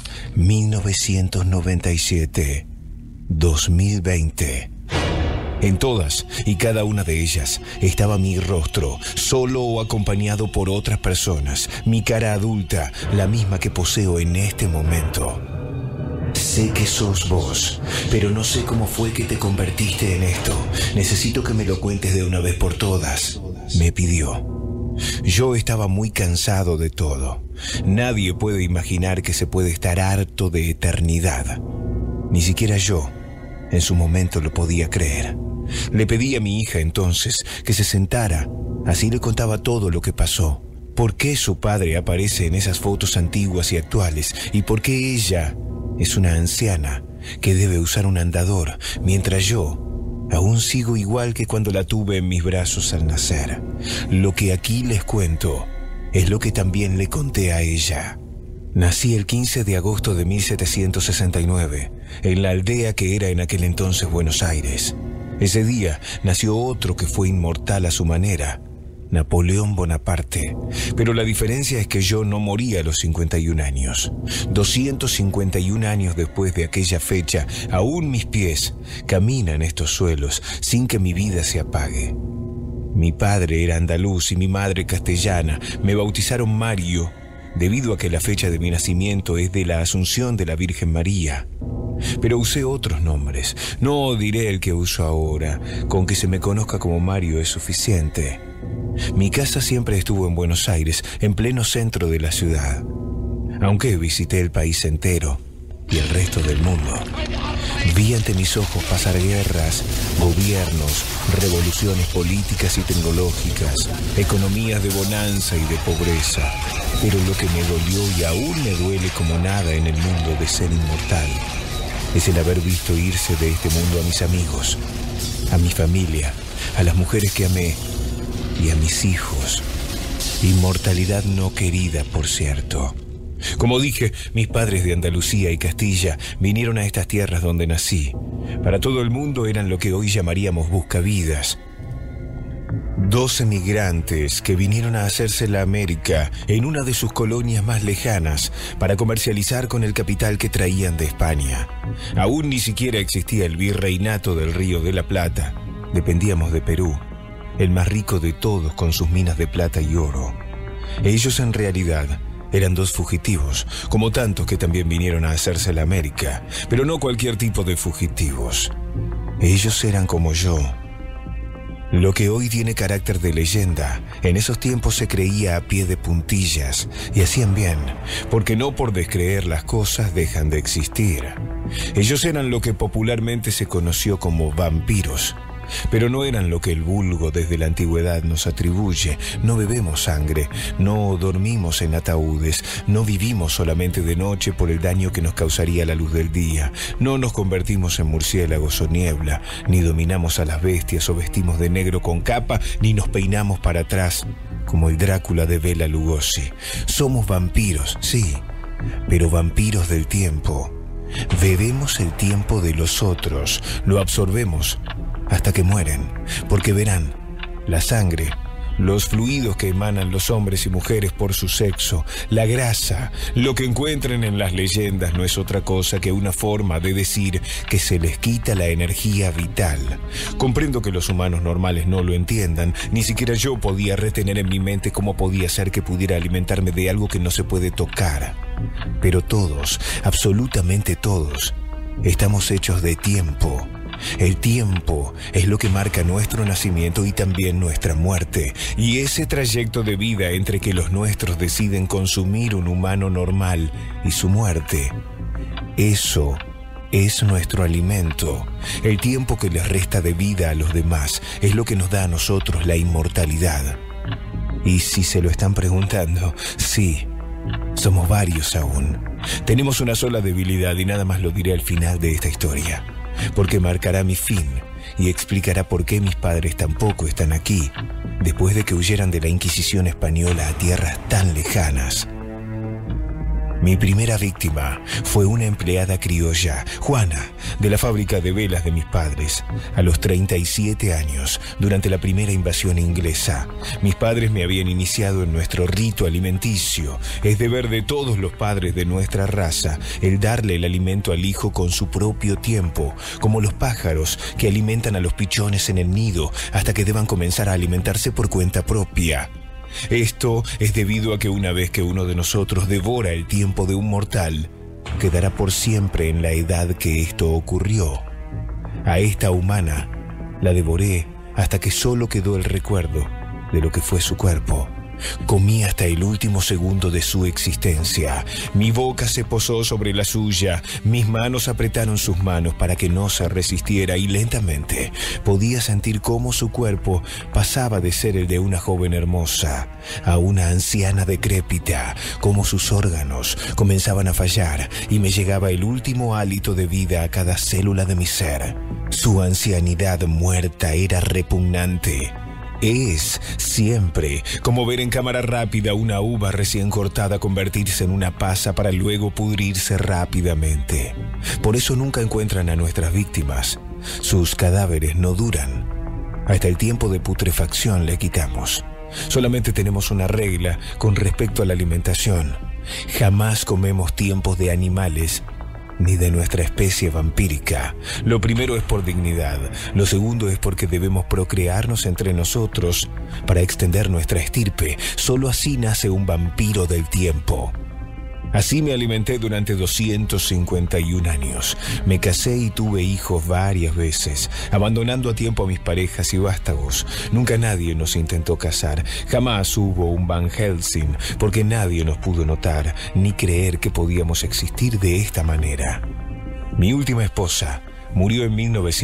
1997, 2020. En todas y cada una de ellas estaba mi rostro, solo o acompañado por otras personas, mi cara adulta, la misma que poseo en este momento. Sé que sos vos, pero no sé cómo fue que te convertiste en esto. Necesito que me lo cuentes de una vez por todas, me pidió. Yo estaba muy cansado de todo. Nadie puede imaginar que se puede estar harto de eternidad. Ni siquiera yo, en su momento, lo podía creer. Le pedí a mi hija entonces que se sentara, así le contaba todo lo que pasó. ¿Por qué su padre aparece en esas fotos antiguas y actuales? ¿Y por qué ella es una anciana que debe usar un andador, mientras yo Aún sigo igual que cuando la tuve en mis brazos al nacer. Lo que aquí les cuento es lo que también le conté a ella. Nací el 15 de agosto de 1769, en la aldea que era en aquel entonces Buenos Aires. Ese día nació otro que fue inmortal a su manera, Napoleón Bonaparte. Pero la diferencia es que yo no morí a los 51 años. 251 años después de aquella fecha, aún mis pies caminan estos suelos sin que mi vida se apague. Mi padre era andaluz y mi madre castellana. Me bautizaron Mario, debido a que la fecha de mi nacimiento es de la Asunción de la Virgen María. Pero usé otros nombres. No diré el que uso ahora. Con que se me conozca como Mario es suficiente. Mi casa siempre estuvo en Buenos Aires, en pleno centro de la ciudad. Aunque visité el país entero y el resto del mundo. Vi ante mis ojos pasar guerras, gobiernos, revoluciones políticas y tecnológicas, economías de bonanza y de pobreza. Pero lo que me dolió y aún me duele como nada en el mundo de ser inmortal es el haber visto irse de este mundo a mis amigos, a mi familia, a las mujeres que amé y a mis hijos. Inmortalidad no querida, por cierto. Como dije, mis padres de Andalucía y Castilla vinieron a estas tierras donde nací. Para todo el mundo eran lo que hoy llamaríamos buscavidas. 2 emigrantes que vinieron a hacerse la América en una de sus colonias más lejanas para comercializar con el capital que traían de España. Aún ni siquiera existía el virreinato del Río de la Plata. Dependíamos de Perú, el más rico de todos con sus minas de plata y oro. Ellos en realidad eran 2 fugitivos, como tantos que también vinieron a hacerse la América, pero no cualquier tipo de fugitivos. Ellos eran como yo. Lo que hoy tiene carácter de leyenda, en esos tiempos se creía a pie de puntillas, y hacían bien, porque no por descreer las cosas dejan de existir. Ellos eran lo que popularmente se conoció como vampiros, pero no eran lo que el vulgo desde la antigüedad nos atribuye. No bebemos sangre, no dormimos en ataúdes, no vivimos solamente de noche por el daño que nos causaría la luz del día, no nos convertimos en murciélagos o niebla, ni dominamos a las bestias o vestimos de negro con capa, ni nos peinamos para atrás como el Drácula de Bela Lugosi. Somos vampiros, sí, pero vampiros del tiempo. Bebemos el tiempo de los otros, lo absorbemos hasta que mueren, porque verán, la sangre, los fluidos que emanan los hombres y mujeres por su sexo, la grasa, lo que encuentren en las leyendas no es otra cosa que una forma de decir que se les quita la energía vital. Comprendo que los humanos normales no lo entiendan, ni siquiera yo podía retener en mi mente cómo podía ser que pudiera alimentarme de algo que no se puede tocar. Pero todos, absolutamente todos, estamos hechos de tiempo. El tiempo es lo que marca nuestro nacimiento y también nuestra muerte. Y ese trayecto de vida entre que los nuestros deciden consumir un humano normal y su muerte, eso es nuestro alimento. El tiempo que les resta de vida a los demás es lo que nos da a nosotros la inmortalidad. Y si se lo están preguntando, sí, somos varios aún. Tenemos una sola debilidad y nada más lo diré al final de esta historia, porque marcará mi fin y explicará por qué mis padres tampoco están aquí, después de que huyeran de la Inquisición española a tierras tan lejanas. Mi primera víctima fue una empleada criolla, Juana, de la fábrica de velas de mis padres. A los 37 años, durante la primera invasión inglesa, mis padres me habían iniciado en nuestro rito alimenticio. Es deber de todos los padres de nuestra raza el darle el alimento al hijo con su propio tiempo, como los pájaros que alimentan a los pichones en el nido hasta que deban comenzar a alimentarse por cuenta propia. Esto es debido a que una vez que uno de nosotros devora el tiempo de un mortal, quedará por siempre en la edad que esto ocurrió. A esta humana la devoré hasta que solo quedó el recuerdo de lo que fue su cuerpo. Comí hasta el último segundo de su existencia. Mi boca se posó sobre la suya. Mis manos apretaron sus manos para que no se resistiera y lentamente podía sentir cómo su cuerpo pasaba de ser el de una joven hermosa a una anciana decrépita, cómo sus órganos comenzaban a fallar y me llegaba el último hálito de vida a cada célula de mi ser. Su ancianidad muerta era repugnante. Es siempre como ver en cámara rápida una uva recién cortada convertirse en una pasa para luego pudrirse rápidamente. Por eso nunca encuentran a nuestras víctimas. Sus cadáveres no duran. Hasta el tiempo de putrefacción le quitamos. Solamente tenemos una regla con respecto a la alimentación. Jamás comemos tiempos de animales ni de nuestra especie vampírica. Lo primero es por dignidad, lo segundo es porque debemos procrearnos entre nosotros para extender nuestra estirpe. Solo así nace un vampiro del tiempo. Así me alimenté durante 251 años. Me casé y tuve hijos varias veces, abandonando a tiempo a mis parejas y vástagos. Nunca nadie nos intentó casar. Jamás hubo un Van Helsing, porque nadie nos pudo notar ni creer que podíamos existir de esta manera. Mi última esposa murió en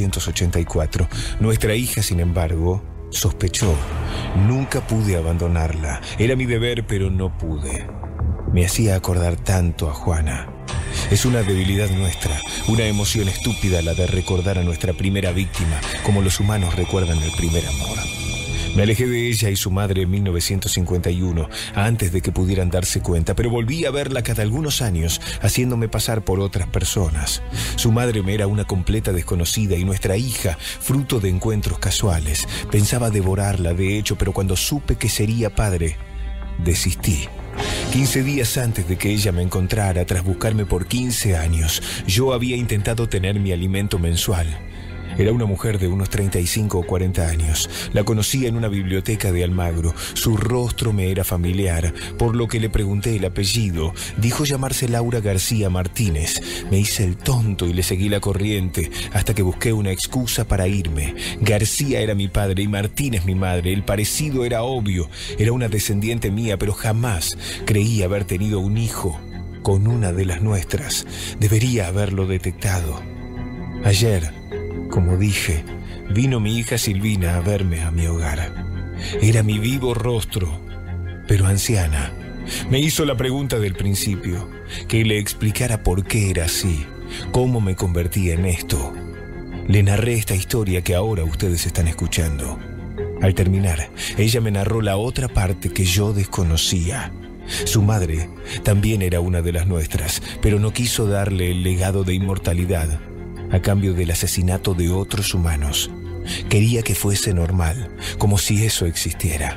1984. Nuestra hija, sin embargo, sospechó. Nunca pude abandonarla. Era mi deber, pero no pude. Me hacía acordar tanto a Juana. Es una debilidad nuestra, una emoción estúpida la de recordar a nuestra primera víctima, como los humanos recuerdan el primer amor. Me alejé de ella y su madre en 1951, antes de que pudieran darse cuenta, pero volví a verla cada algunos años, haciéndome pasar por otras personas. Su madre me era una completa desconocida y nuestra hija, fruto de encuentros casuales. Pensaba devorarla, de hecho, pero cuando supe que sería padre, desistí. 15 días antes de que ella me encontrara, tras buscarme por 15 años, yo había intentado tener mi alimento mensual. Era una mujer de unos 35 o 40 años. La conocí en una biblioteca de Almagro. Su rostro me era familiar, por lo que le pregunté el apellido. Dijo llamarse Laura García Martínez. Me hice el tonto y le seguí la corriente, hasta que busqué una excusa para irme. García era mi padre y Martínez mi madre. El parecido era obvio. Era una descendiente mía, pero jamás creí haber tenido un hijo con una de las nuestras. Debería haberlo detectado. Ayer, como dije, vino mi hija Silvina a verme a mi hogar. Era mi vivo rostro, pero anciana. Me hizo la pregunta del principio, que le explicara por qué era así, cómo me convertí en esto. Le narré esta historia que ahora ustedes están escuchando. Al terminar, ella me narró la otra parte que yo desconocía. Su madre también era una de las nuestras, pero no quiso darle el legado de inmortalidad a cambio del asesinato de otros humanos. Quería que fuese normal, como si eso existiera.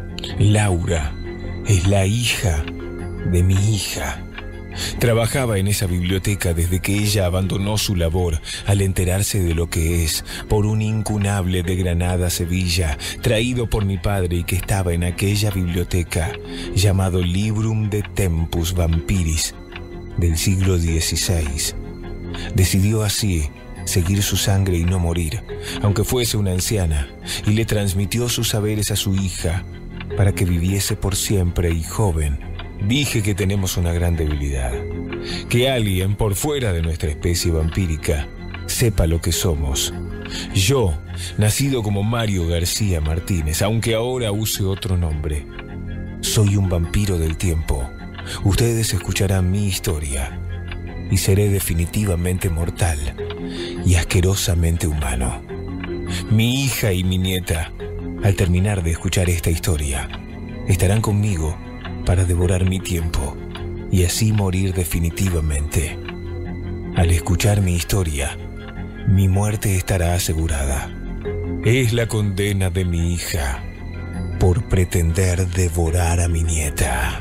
Laura es la hija de mi hija. Trabajaba en esa biblioteca desde que ella abandonó su labor al enterarse de lo que es, por un incunable de Granada, Sevilla, traído por mi padre y que estaba en aquella biblioteca, llamado Librum de Tempus Vampiris, del siglo XVI. Decidió así seguir su sangre y no morir, aunque fuese una anciana, y le transmitió sus saberes a su hija para que viviese por siempre y joven. Dije que tenemos una gran debilidad, que alguien por fuera de nuestra especie vampírica sepa lo que somos. Yo, nacido como Mario García Martínez, aunque ahora use otro nombre, soy un vampiro del tiempo. Ustedes escucharán mi historia y seré definitivamente mortal y asquerosamente humano. Mi hija y mi nieta, al terminar de escuchar esta historia, estarán conmigo para devorar mi tiempo y así morir definitivamente. Al escuchar mi historia, mi muerte estará asegurada. Es la condena de mi hija por pretender devorar a mi nieta.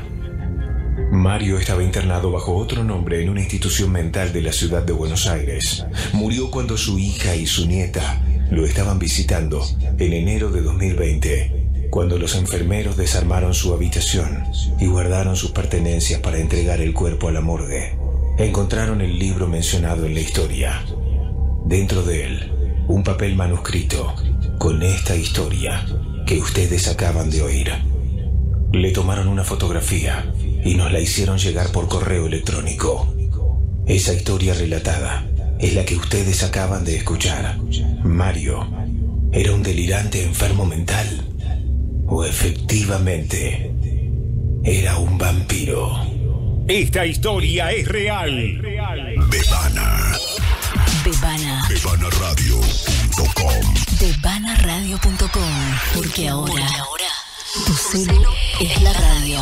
Mario estaba internado bajo otro nombre en una institución mental de la ciudad de Buenos Aires. Murió cuando su hija y su nieta lo estaban visitando en enero de 2020, cuando los enfermeros desarmaron su habitación y guardaron sus pertenencias para entregar el cuerpo a la morgue. Encontraron el libro mencionado en la historia. Dentro de él, un papel manuscrito con esta historia que ustedes acaban de oír. Le tomaron una fotografía y nos la hicieron llegar por correo electrónico. Esa historia relatada es la que ustedes acaban de escuchar. Mario, ¿era un delirante enfermo mental? ¿O efectivamente era un vampiro? Esta historia es real. Bebana. Bebana. Bebanaradio.com. Bebanaradio.com. Porque ahora tu celu es la radio.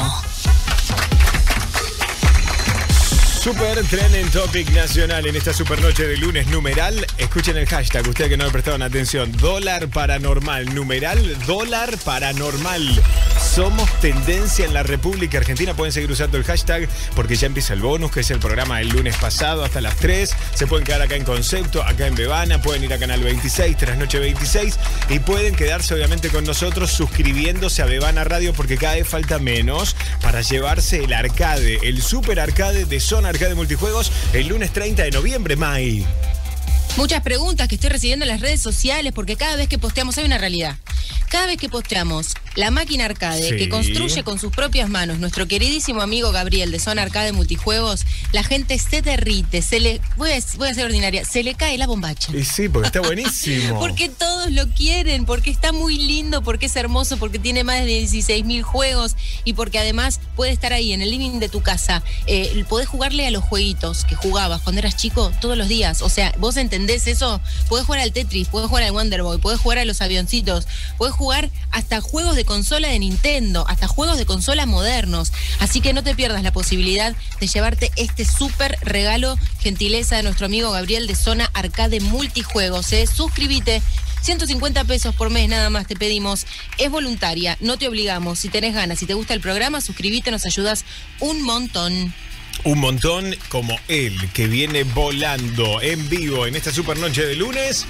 Super Trending Topic nacional en esta super noche de lunes numeral. Escuchen el hashtag, ustedes que no me prestaron atención. Dólar paranormal, numeral dólar paranormal. Somos tendencia en la República Argentina. Pueden seguir usando el hashtag porque ya empieza el bonus, que es el programa del lunes pasado hasta las 3. Se pueden quedar acá en Concepto, acá en Bebana. Pueden ir a Canal 26, Trasnoche 26. Y pueden quedarse obviamente con nosotros suscribiéndose a Bebana Radio porque cada vez falta menos para llevarse el arcade, el super arcade de Zona Arcade Multijuegos el lunes 30 de noviembre, May. Muchas preguntas que estoy recibiendo en las redes sociales porque cada vez que posteamos hay una realidad. Cada vez que posteamos la máquina arcade Sí. que construye con sus propias manos nuestro queridísimo amigo Gabriel de Zona Arcade Multijuegos, la gente se derrite, voy a ser ordinaria, se le cae la bombacha. Y sí, porque está buenísimo. Porque todos lo quieren, porque está muy lindo, porque es hermoso, porque tiene más de 16.000 juegos y porque además puede estar ahí en el living de tu casa. Podés jugarle a los jueguitos que jugabas cuando eras chico todos los días. O sea, vos entendés eso. Podés jugar al Tetris, podés jugar al Wonder Boy, podés jugar a los avioncitos, podés jugar hasta juegos de consola de Nintendo, hasta juegos de consola modernos. Así que no te pierdas la posibilidad de llevarte este súper regalo, gentileza de nuestro amigo Gabriel de Zona Arcade Multijuegos. Suscríbete. 150 pesos por mes nada más te pedimos. Es voluntaria, no te obligamos. Si tenés ganas, si te gusta el programa, suscríbete, nos ayudas un montón. Un montón como él, que viene volando en vivo en esta super noche de lunes,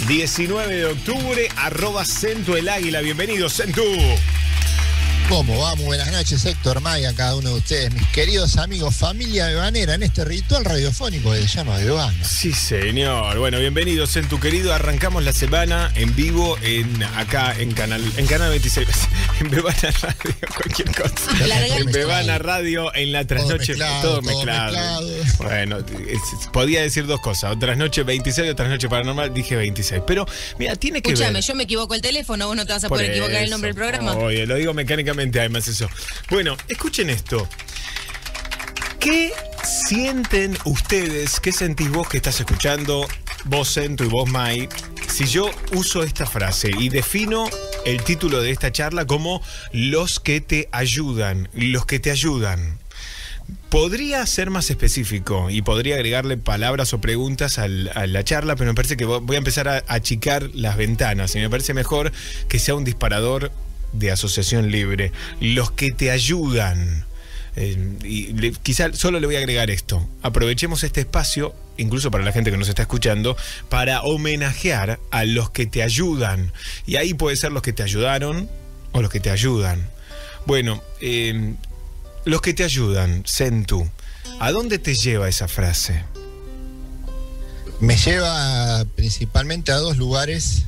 19 de octubre, @Centu el Águila. Bienvenido, Centu. ¿Cómo va? Muy buenas noches, Héctor Maya, cada uno de ustedes, mis queridos amigos, familia bebanera, en este ritual radiofónico que se llama Bebana. Sí, señor. Bueno, bienvenidos en tu querido. Arrancamos la semana en vivo acá en Canal 26. En Bebana Radio, cualquier cosa. En Bebana Radio, en la trasnoche. Todo mezclado. Bueno, podía decir dos cosas. O trasnoche 26 o trasnoche paranormal. Dije 26. Pero, mira, tiene que Escúchame, ver. yo me equivoco el teléfono, vos no te vas a poder equivocar el nombre del programa. Oye, lo digo mecánicamente, además eso. Bueno, escuchen esto. ¿Qué sienten ustedes? ¿Qué sentís vos que estás escuchando? Vos, Centu, y vos, May. Si yo uso esta frase y defino el título de esta charla como los que te ayudan. Los que te ayudan. Podría ser más específico y podría agregarle palabras o preguntas a la charla, pero me parece que voy a empezar a achicar las ventanas y me parece mejor que sea un disparador de asociación libre. Los que te ayudan. Quizá solo le voy a agregar esto. Aprovechemos este espacio, incluso para la gente que nos está escuchando, para homenajear a los que te ayudan. Y ahí puede ser los que te ayudaron o los que te ayudan. Bueno, los que te ayudan, Centu, ¿a dónde te lleva esa frase? Me lleva principalmente a dos lugares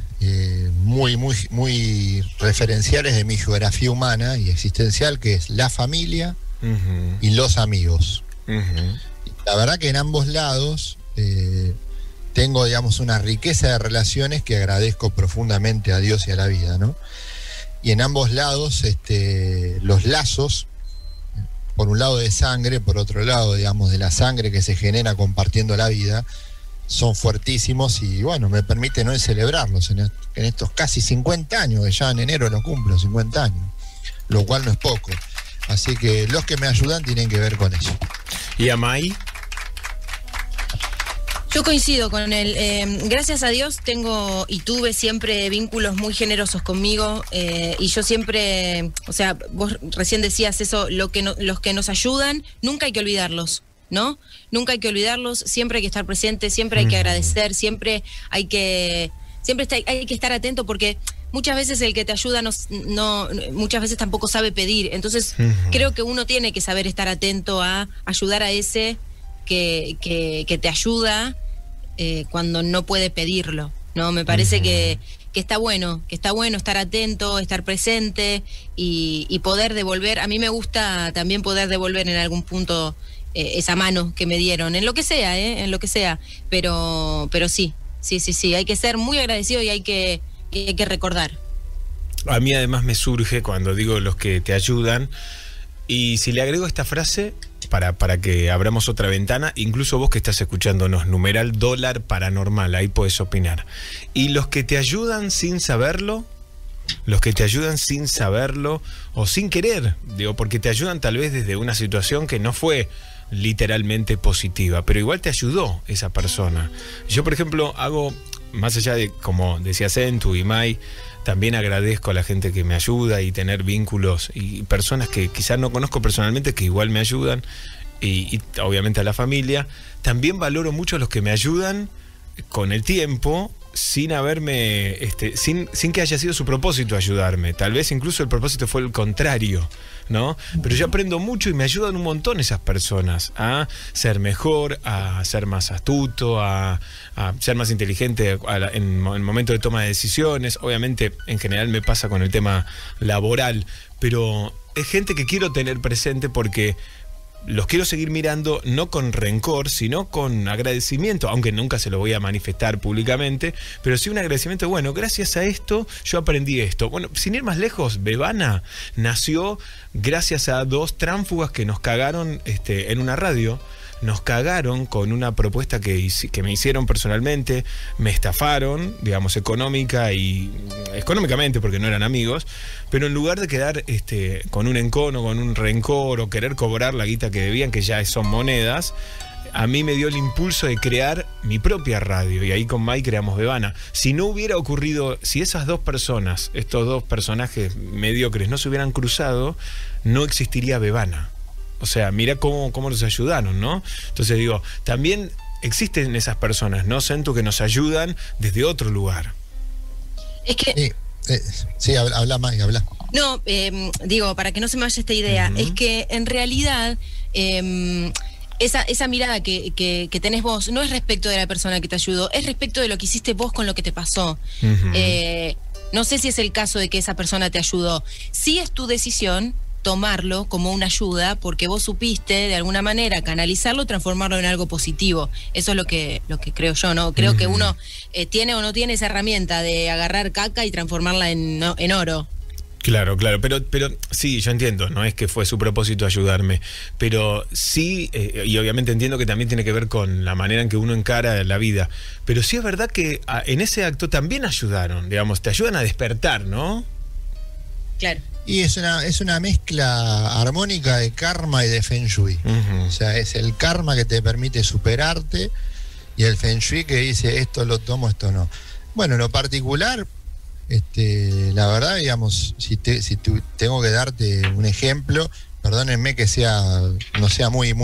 muy referenciales de mi geografía humana y existencial, que es la familia y los amigos. La verdad que en ambos lados tengo, digamos, una riqueza de relaciones que agradezco profundamente a Dios y a la vida, ¿no? Y en ambos lados los lazos, por un lado de sangre, por otro lado, digamos, de la sangre que se genera compartiendo la vida, son fuertísimos y bueno, me permiten hoy celebrarlos en estos casi 50 años, que ya en enero lo cumplo, 50 años, lo cual no es poco. Así que los que me ayudan tienen que ver con eso. ¿Y a May? Yo coincido con él. Gracias a Dios tengo y tuve siempre vínculos muy generosos conmigo y yo siempre, o sea, vos recién decías eso, los que nos ayudan, nunca hay que olvidarlos, ¿no? Nunca hay que olvidarlos, siempre hay que estar presente, siempre hay que agradecer, siempre hay que estar atento porque muchas veces el que te ayuda muchas veces tampoco sabe pedir. Entonces creo que uno tiene que saber estar atento a ayudar a ese que te ayuda cuando no puede pedirlo, ¿no? Me parece que está bueno estar atento, estar presente y poder devolver. A mí me gusta también poder devolver en algún punto esa mano que me dieron, en lo que sea, pero sí, hay que ser muy agradecido y hay que recordar. A mí además me surge cuando digo los que te ayudan, y si le agrego esta frase para que abramos otra ventana, incluso vos que estás escuchándonos, numeral dólar paranormal, ahí podés opinar. Y los que te ayudan sin saberlo, o sin querer, digo, porque te ayudan tal vez desde una situación que no fue literalmente positiva, pero igual te ayudó esa persona. Yo, por ejemplo, hago, más allá de, como decía Sentu y Mai, también agradezco a la gente que me ayuda y tener vínculos y personas que quizás no conozco personalmente que igual me ayudan, y obviamente a la familia. También valoro mucho a los que me ayudan con el tiempo, sin haberme, sin que haya sido su propósito ayudarme. Tal vez incluso el propósito fue el contrario, ¿no? Pero yo aprendo mucho y me ayudan un montón esas personas a ser mejor, a ser más astuto, a ser más inteligente en el momento de toma de decisiones. Obviamente, en general me pasa con el tema laboral, pero es gente que quiero tener presente porque los quiero seguir mirando no con rencor, sino con agradecimiento, aunque nunca se lo voy a manifestar públicamente, pero sí un agradecimiento. Bueno, gracias a esto yo aprendí esto. Bueno, sin ir más lejos, Bebana nació gracias a 2 tránsfugas que nos cagaron en una radio. Nos cagaron con una propuesta que me hicieron personalmente, me estafaron, digamos, económicamente, porque no eran amigos, pero en lugar de quedar con un encono, con un rencor o querer cobrar la guita que debían, que ya son monedas, a mí me dio el impulso de crear mi propia radio, y ahí con Mai creamos Bebana. Si no hubiera ocurrido, si esas 2 personas, estos 2 personajes mediocres no se hubieran cruzado, no existiría Bebana. O sea, mira cómo nos ayudaron, ¿no? Entonces digo, también existen esas personas, ¿no, Sentu, que nos ayudan desde otro lugar? Es que... Sí, habla más y habla. No, digo, para que no se me vaya esta idea, es que en realidad esa mirada que tenés vos no es respecto de la persona que te ayudó, es respecto de lo que hiciste vos con lo que te pasó. No sé si es el caso de que esa persona te ayudó. Sí es tu decisión tomarlo como una ayuda porque vos supiste de alguna manera canalizarlo, transformarlo en algo positivo. Eso es lo que creo yo, ¿no? Creo que uno tiene o no tiene esa herramienta de agarrar caca y transformarla en oro. Claro, pero sí, yo entiendo, no es que fue su propósito ayudarme, pero sí, y obviamente entiendo que también tiene que ver con la manera en que uno encara la vida, pero sí es verdad que en ese acto también ayudaron, digamos, te ayudan a despertar, ¿no? Claro. Y es una mezcla armónica de karma y de Feng Shui. O sea, es el karma que te permite superarte y el Feng Shui que dice esto lo tomo, esto no. Bueno, en lo particular, la verdad, digamos, si tengo que darte un ejemplo, perdónenme que no sea muy,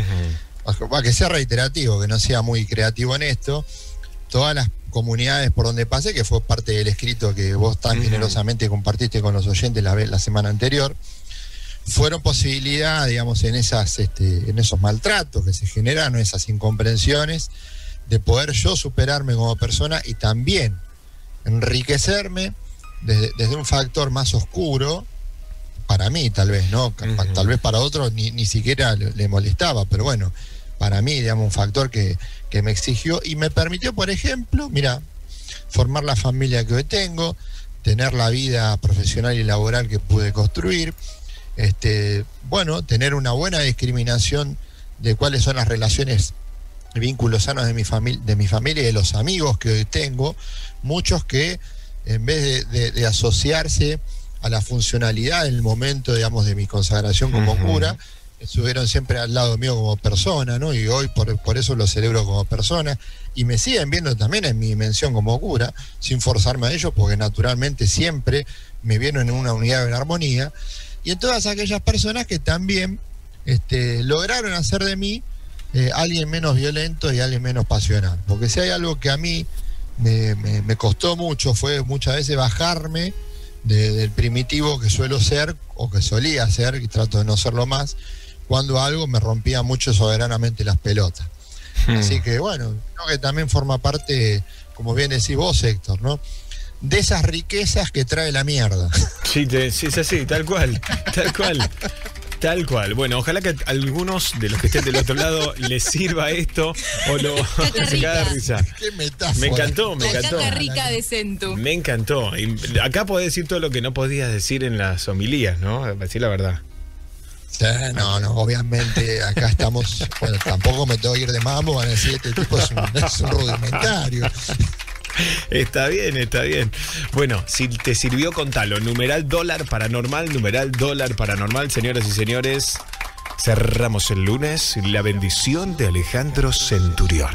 que sea reiterativo, que no sea muy creativo en esto. Todas las comunidades por donde pasé, que fue parte del escrito que vos tan generosamente compartiste con los oyentes la semana anterior, fueron posibilidad, digamos, en esos maltratos que se generaron, esas incomprensiones, de poder yo superarme como persona y también enriquecerme desde un factor más oscuro, para mí tal vez, ¿no? Tal vez para otros ni siquiera le molestaba, pero bueno, para mí, digamos, un factor que me exigió y me permitió, por ejemplo, mira, formar la familia que hoy tengo, tener la vida profesional y laboral que pude construir, tener una buena discriminación de cuáles son las relaciones, vínculos sanos de mi familia y de los amigos que hoy tengo, muchos que en vez de asociarse a la funcionalidad en el momento, digamos, de mi consagración como cura, estuvieron siempre al lado mío como persona, ¿no? Y hoy por eso lo celebro como persona, y me siguen viendo también en mi dimensión como cura, sin forzarme a ello, porque naturalmente siempre me vieron en una unidad en armonía, y en todas aquellas personas que también lograron hacer de mí alguien menos violento y alguien menos pasional, porque si hay algo que a mí me costó mucho, fue muchas veces bajarme del primitivo que suelo ser, o que solía ser, y trato de no serlo más, cuando algo me rompía mucho soberanamente las pelotas. Así que bueno, creo que también forma parte, como bien decís vos, Héctor, ¿no? de esas riquezas que trae la mierda. Sí, sí, es así, tal cual. Tal cual. Bueno, ojalá que a algunos de los que estén del otro lado les sirva esto o lo se caga de risa. Qué metáfora. Me encantó. Caca rica de Centu. Me encantó. Y acá podés decir todo lo que no podías decir en las homilías, ¿no? Para decir la verdad. No, obviamente acá estamos. Bueno, tampoco me tengo que ir de mambo, van a decir: este tipo es un rudimentario. Está bien. Bueno, si te sirvió, contalo. Numeral dólar paranormal, señoras y señores. Cerramos el lunes. La bendición de Alejandro Centurión.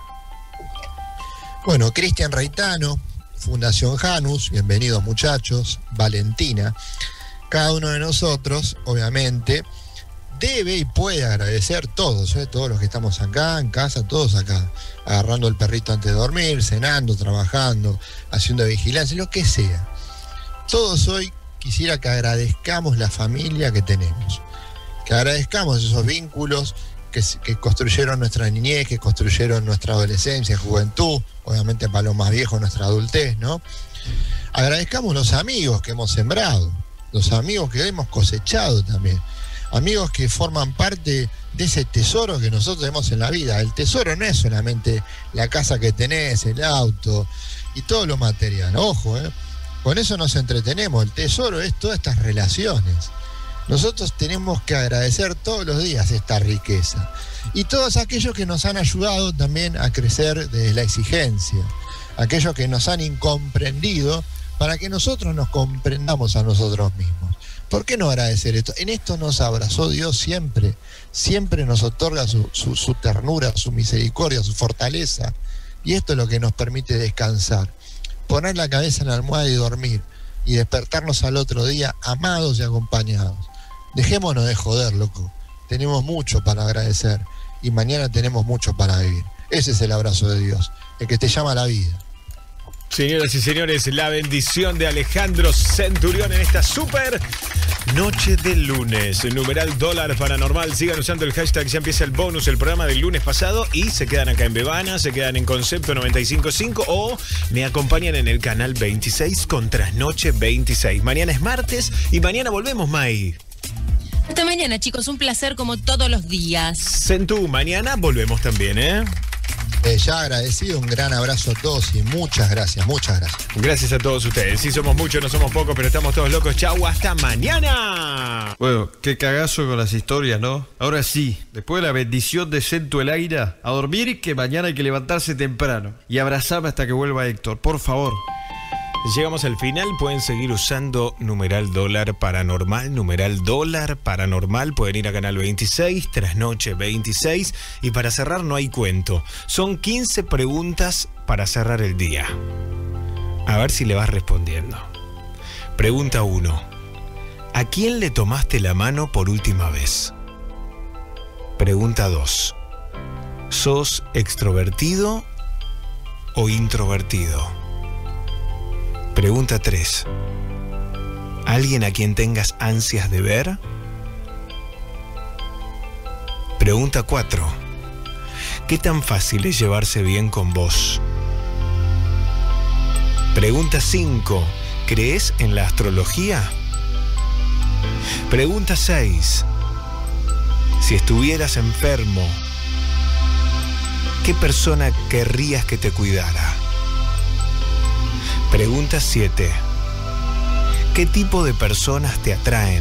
Bueno, Cristian Reitano, Fundación Janus, bienvenidos muchachos. Valentina. Cada uno de nosotros, obviamente, debe y puede agradecer todos los que estamos acá, en casa, todos acá, agarrando el perrito antes de dormir, cenando, trabajando, haciendo vigilancia, lo que sea. Todos hoy quisiera que agradezcamos la familia que tenemos, que agradezcamos esos vínculos que construyeron nuestra niñez, que construyeron nuestra adolescencia, juventud, obviamente para los más viejos nuestra adultez, ¿no? Agradezcamos los amigos que hemos sembrado, los amigos que hemos cosechado también. Amigos que forman parte de ese tesoro que nosotros tenemos en la vida. El tesoro no es solamente la casa que tenés, el auto y todo lo material. Ojo, con eso nos entretenemos. El tesoro es todas estas relaciones. Nosotros tenemos que agradecer todos los días esta riqueza. Y todos aquellos que nos han ayudado también a crecer desde la exigencia. Aquellos que nos han incomprendido para que nosotros nos comprendamos a nosotros mismos. ¿Por qué no agradecer esto? En esto nos abrazó Dios siempre. Siempre nos otorga su ternura, su misericordia, su fortaleza. Y esto es lo que nos permite descansar. Poner la cabeza en la almohada y dormir. Y despertarnos al otro día amados y acompañados. Dejémonos de joder, loco. Tenemos mucho para agradecer. Y mañana tenemos mucho para vivir. Ese es el abrazo de Dios. El que te llama a la vida. Señoras y señores, la bendición de Alejandro Centurión en esta super noche de lunes. Numeral dólar paranormal. Sigan usando el hashtag. Ya empieza el bonus, el programa del lunes pasado. Y se quedan acá en Bebana, se quedan en Concepto 95.5 o me acompañan en el canal 26 con Trasnoche 26. Mañana es martes y mañana volvemos, May. Hasta mañana, chicos. Un placer como todos los días. Centu, mañana volvemos también, Ya agradecido, un gran abrazo a todos y muchas gracias. Gracias a todos ustedes. Sí, somos muchos, no somos pocos, pero estamos todos locos. Chau, hasta mañana. Bueno, qué cagazo con las historias, ¿no? Ahora sí, después de la bendición de Centu el Aira, a dormir, que mañana hay que levantarse temprano. Y abrazarme hasta que vuelva Héctor, por favor. Llegamos al final, pueden seguir usando numeral dólar paranormal, pueden ir a canal 26, Trasnoche 26 y para cerrar no hay cuento. Son 15 preguntas para cerrar el día. A ver si le vas respondiendo. Pregunta 1. ¿A quién le tomaste la mano por última vez? Pregunta 2. ¿Sos extrovertido o introvertido? Pregunta 3. ¿Alguien a quien tengas ansias de ver? Pregunta 4. ¿Qué tan fácil es llevarse bien con vos? Pregunta 5. ¿Crees en la astrología? Pregunta 6. Si estuvieras enfermo, ¿qué persona querrías que te cuidara? Pregunta 7. ¿Qué tipo de personas te atraen?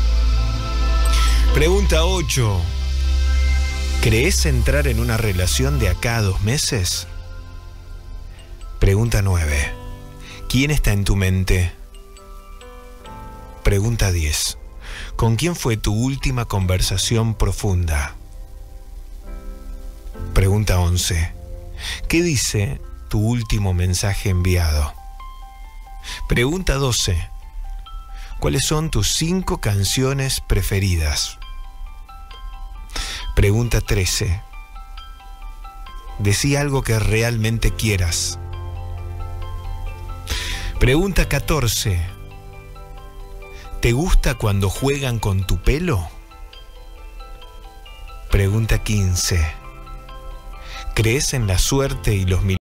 Pregunta 8. ¿Crees entrar en una relación de acá a 2 meses? Pregunta 9. ¿Quién está en tu mente? Pregunta 10. ¿Con quién fue tu última conversación profunda? Pregunta 11. ¿Qué dice tu último mensaje enviado? Pregunta 12. ¿Cuáles son tus 5 canciones preferidas? Pregunta 13. Decí algo que realmente quieras. Pregunta 14. ¿Te gusta cuando juegan con tu pelo? Pregunta 15. ¿Crees en la suerte y los milagros?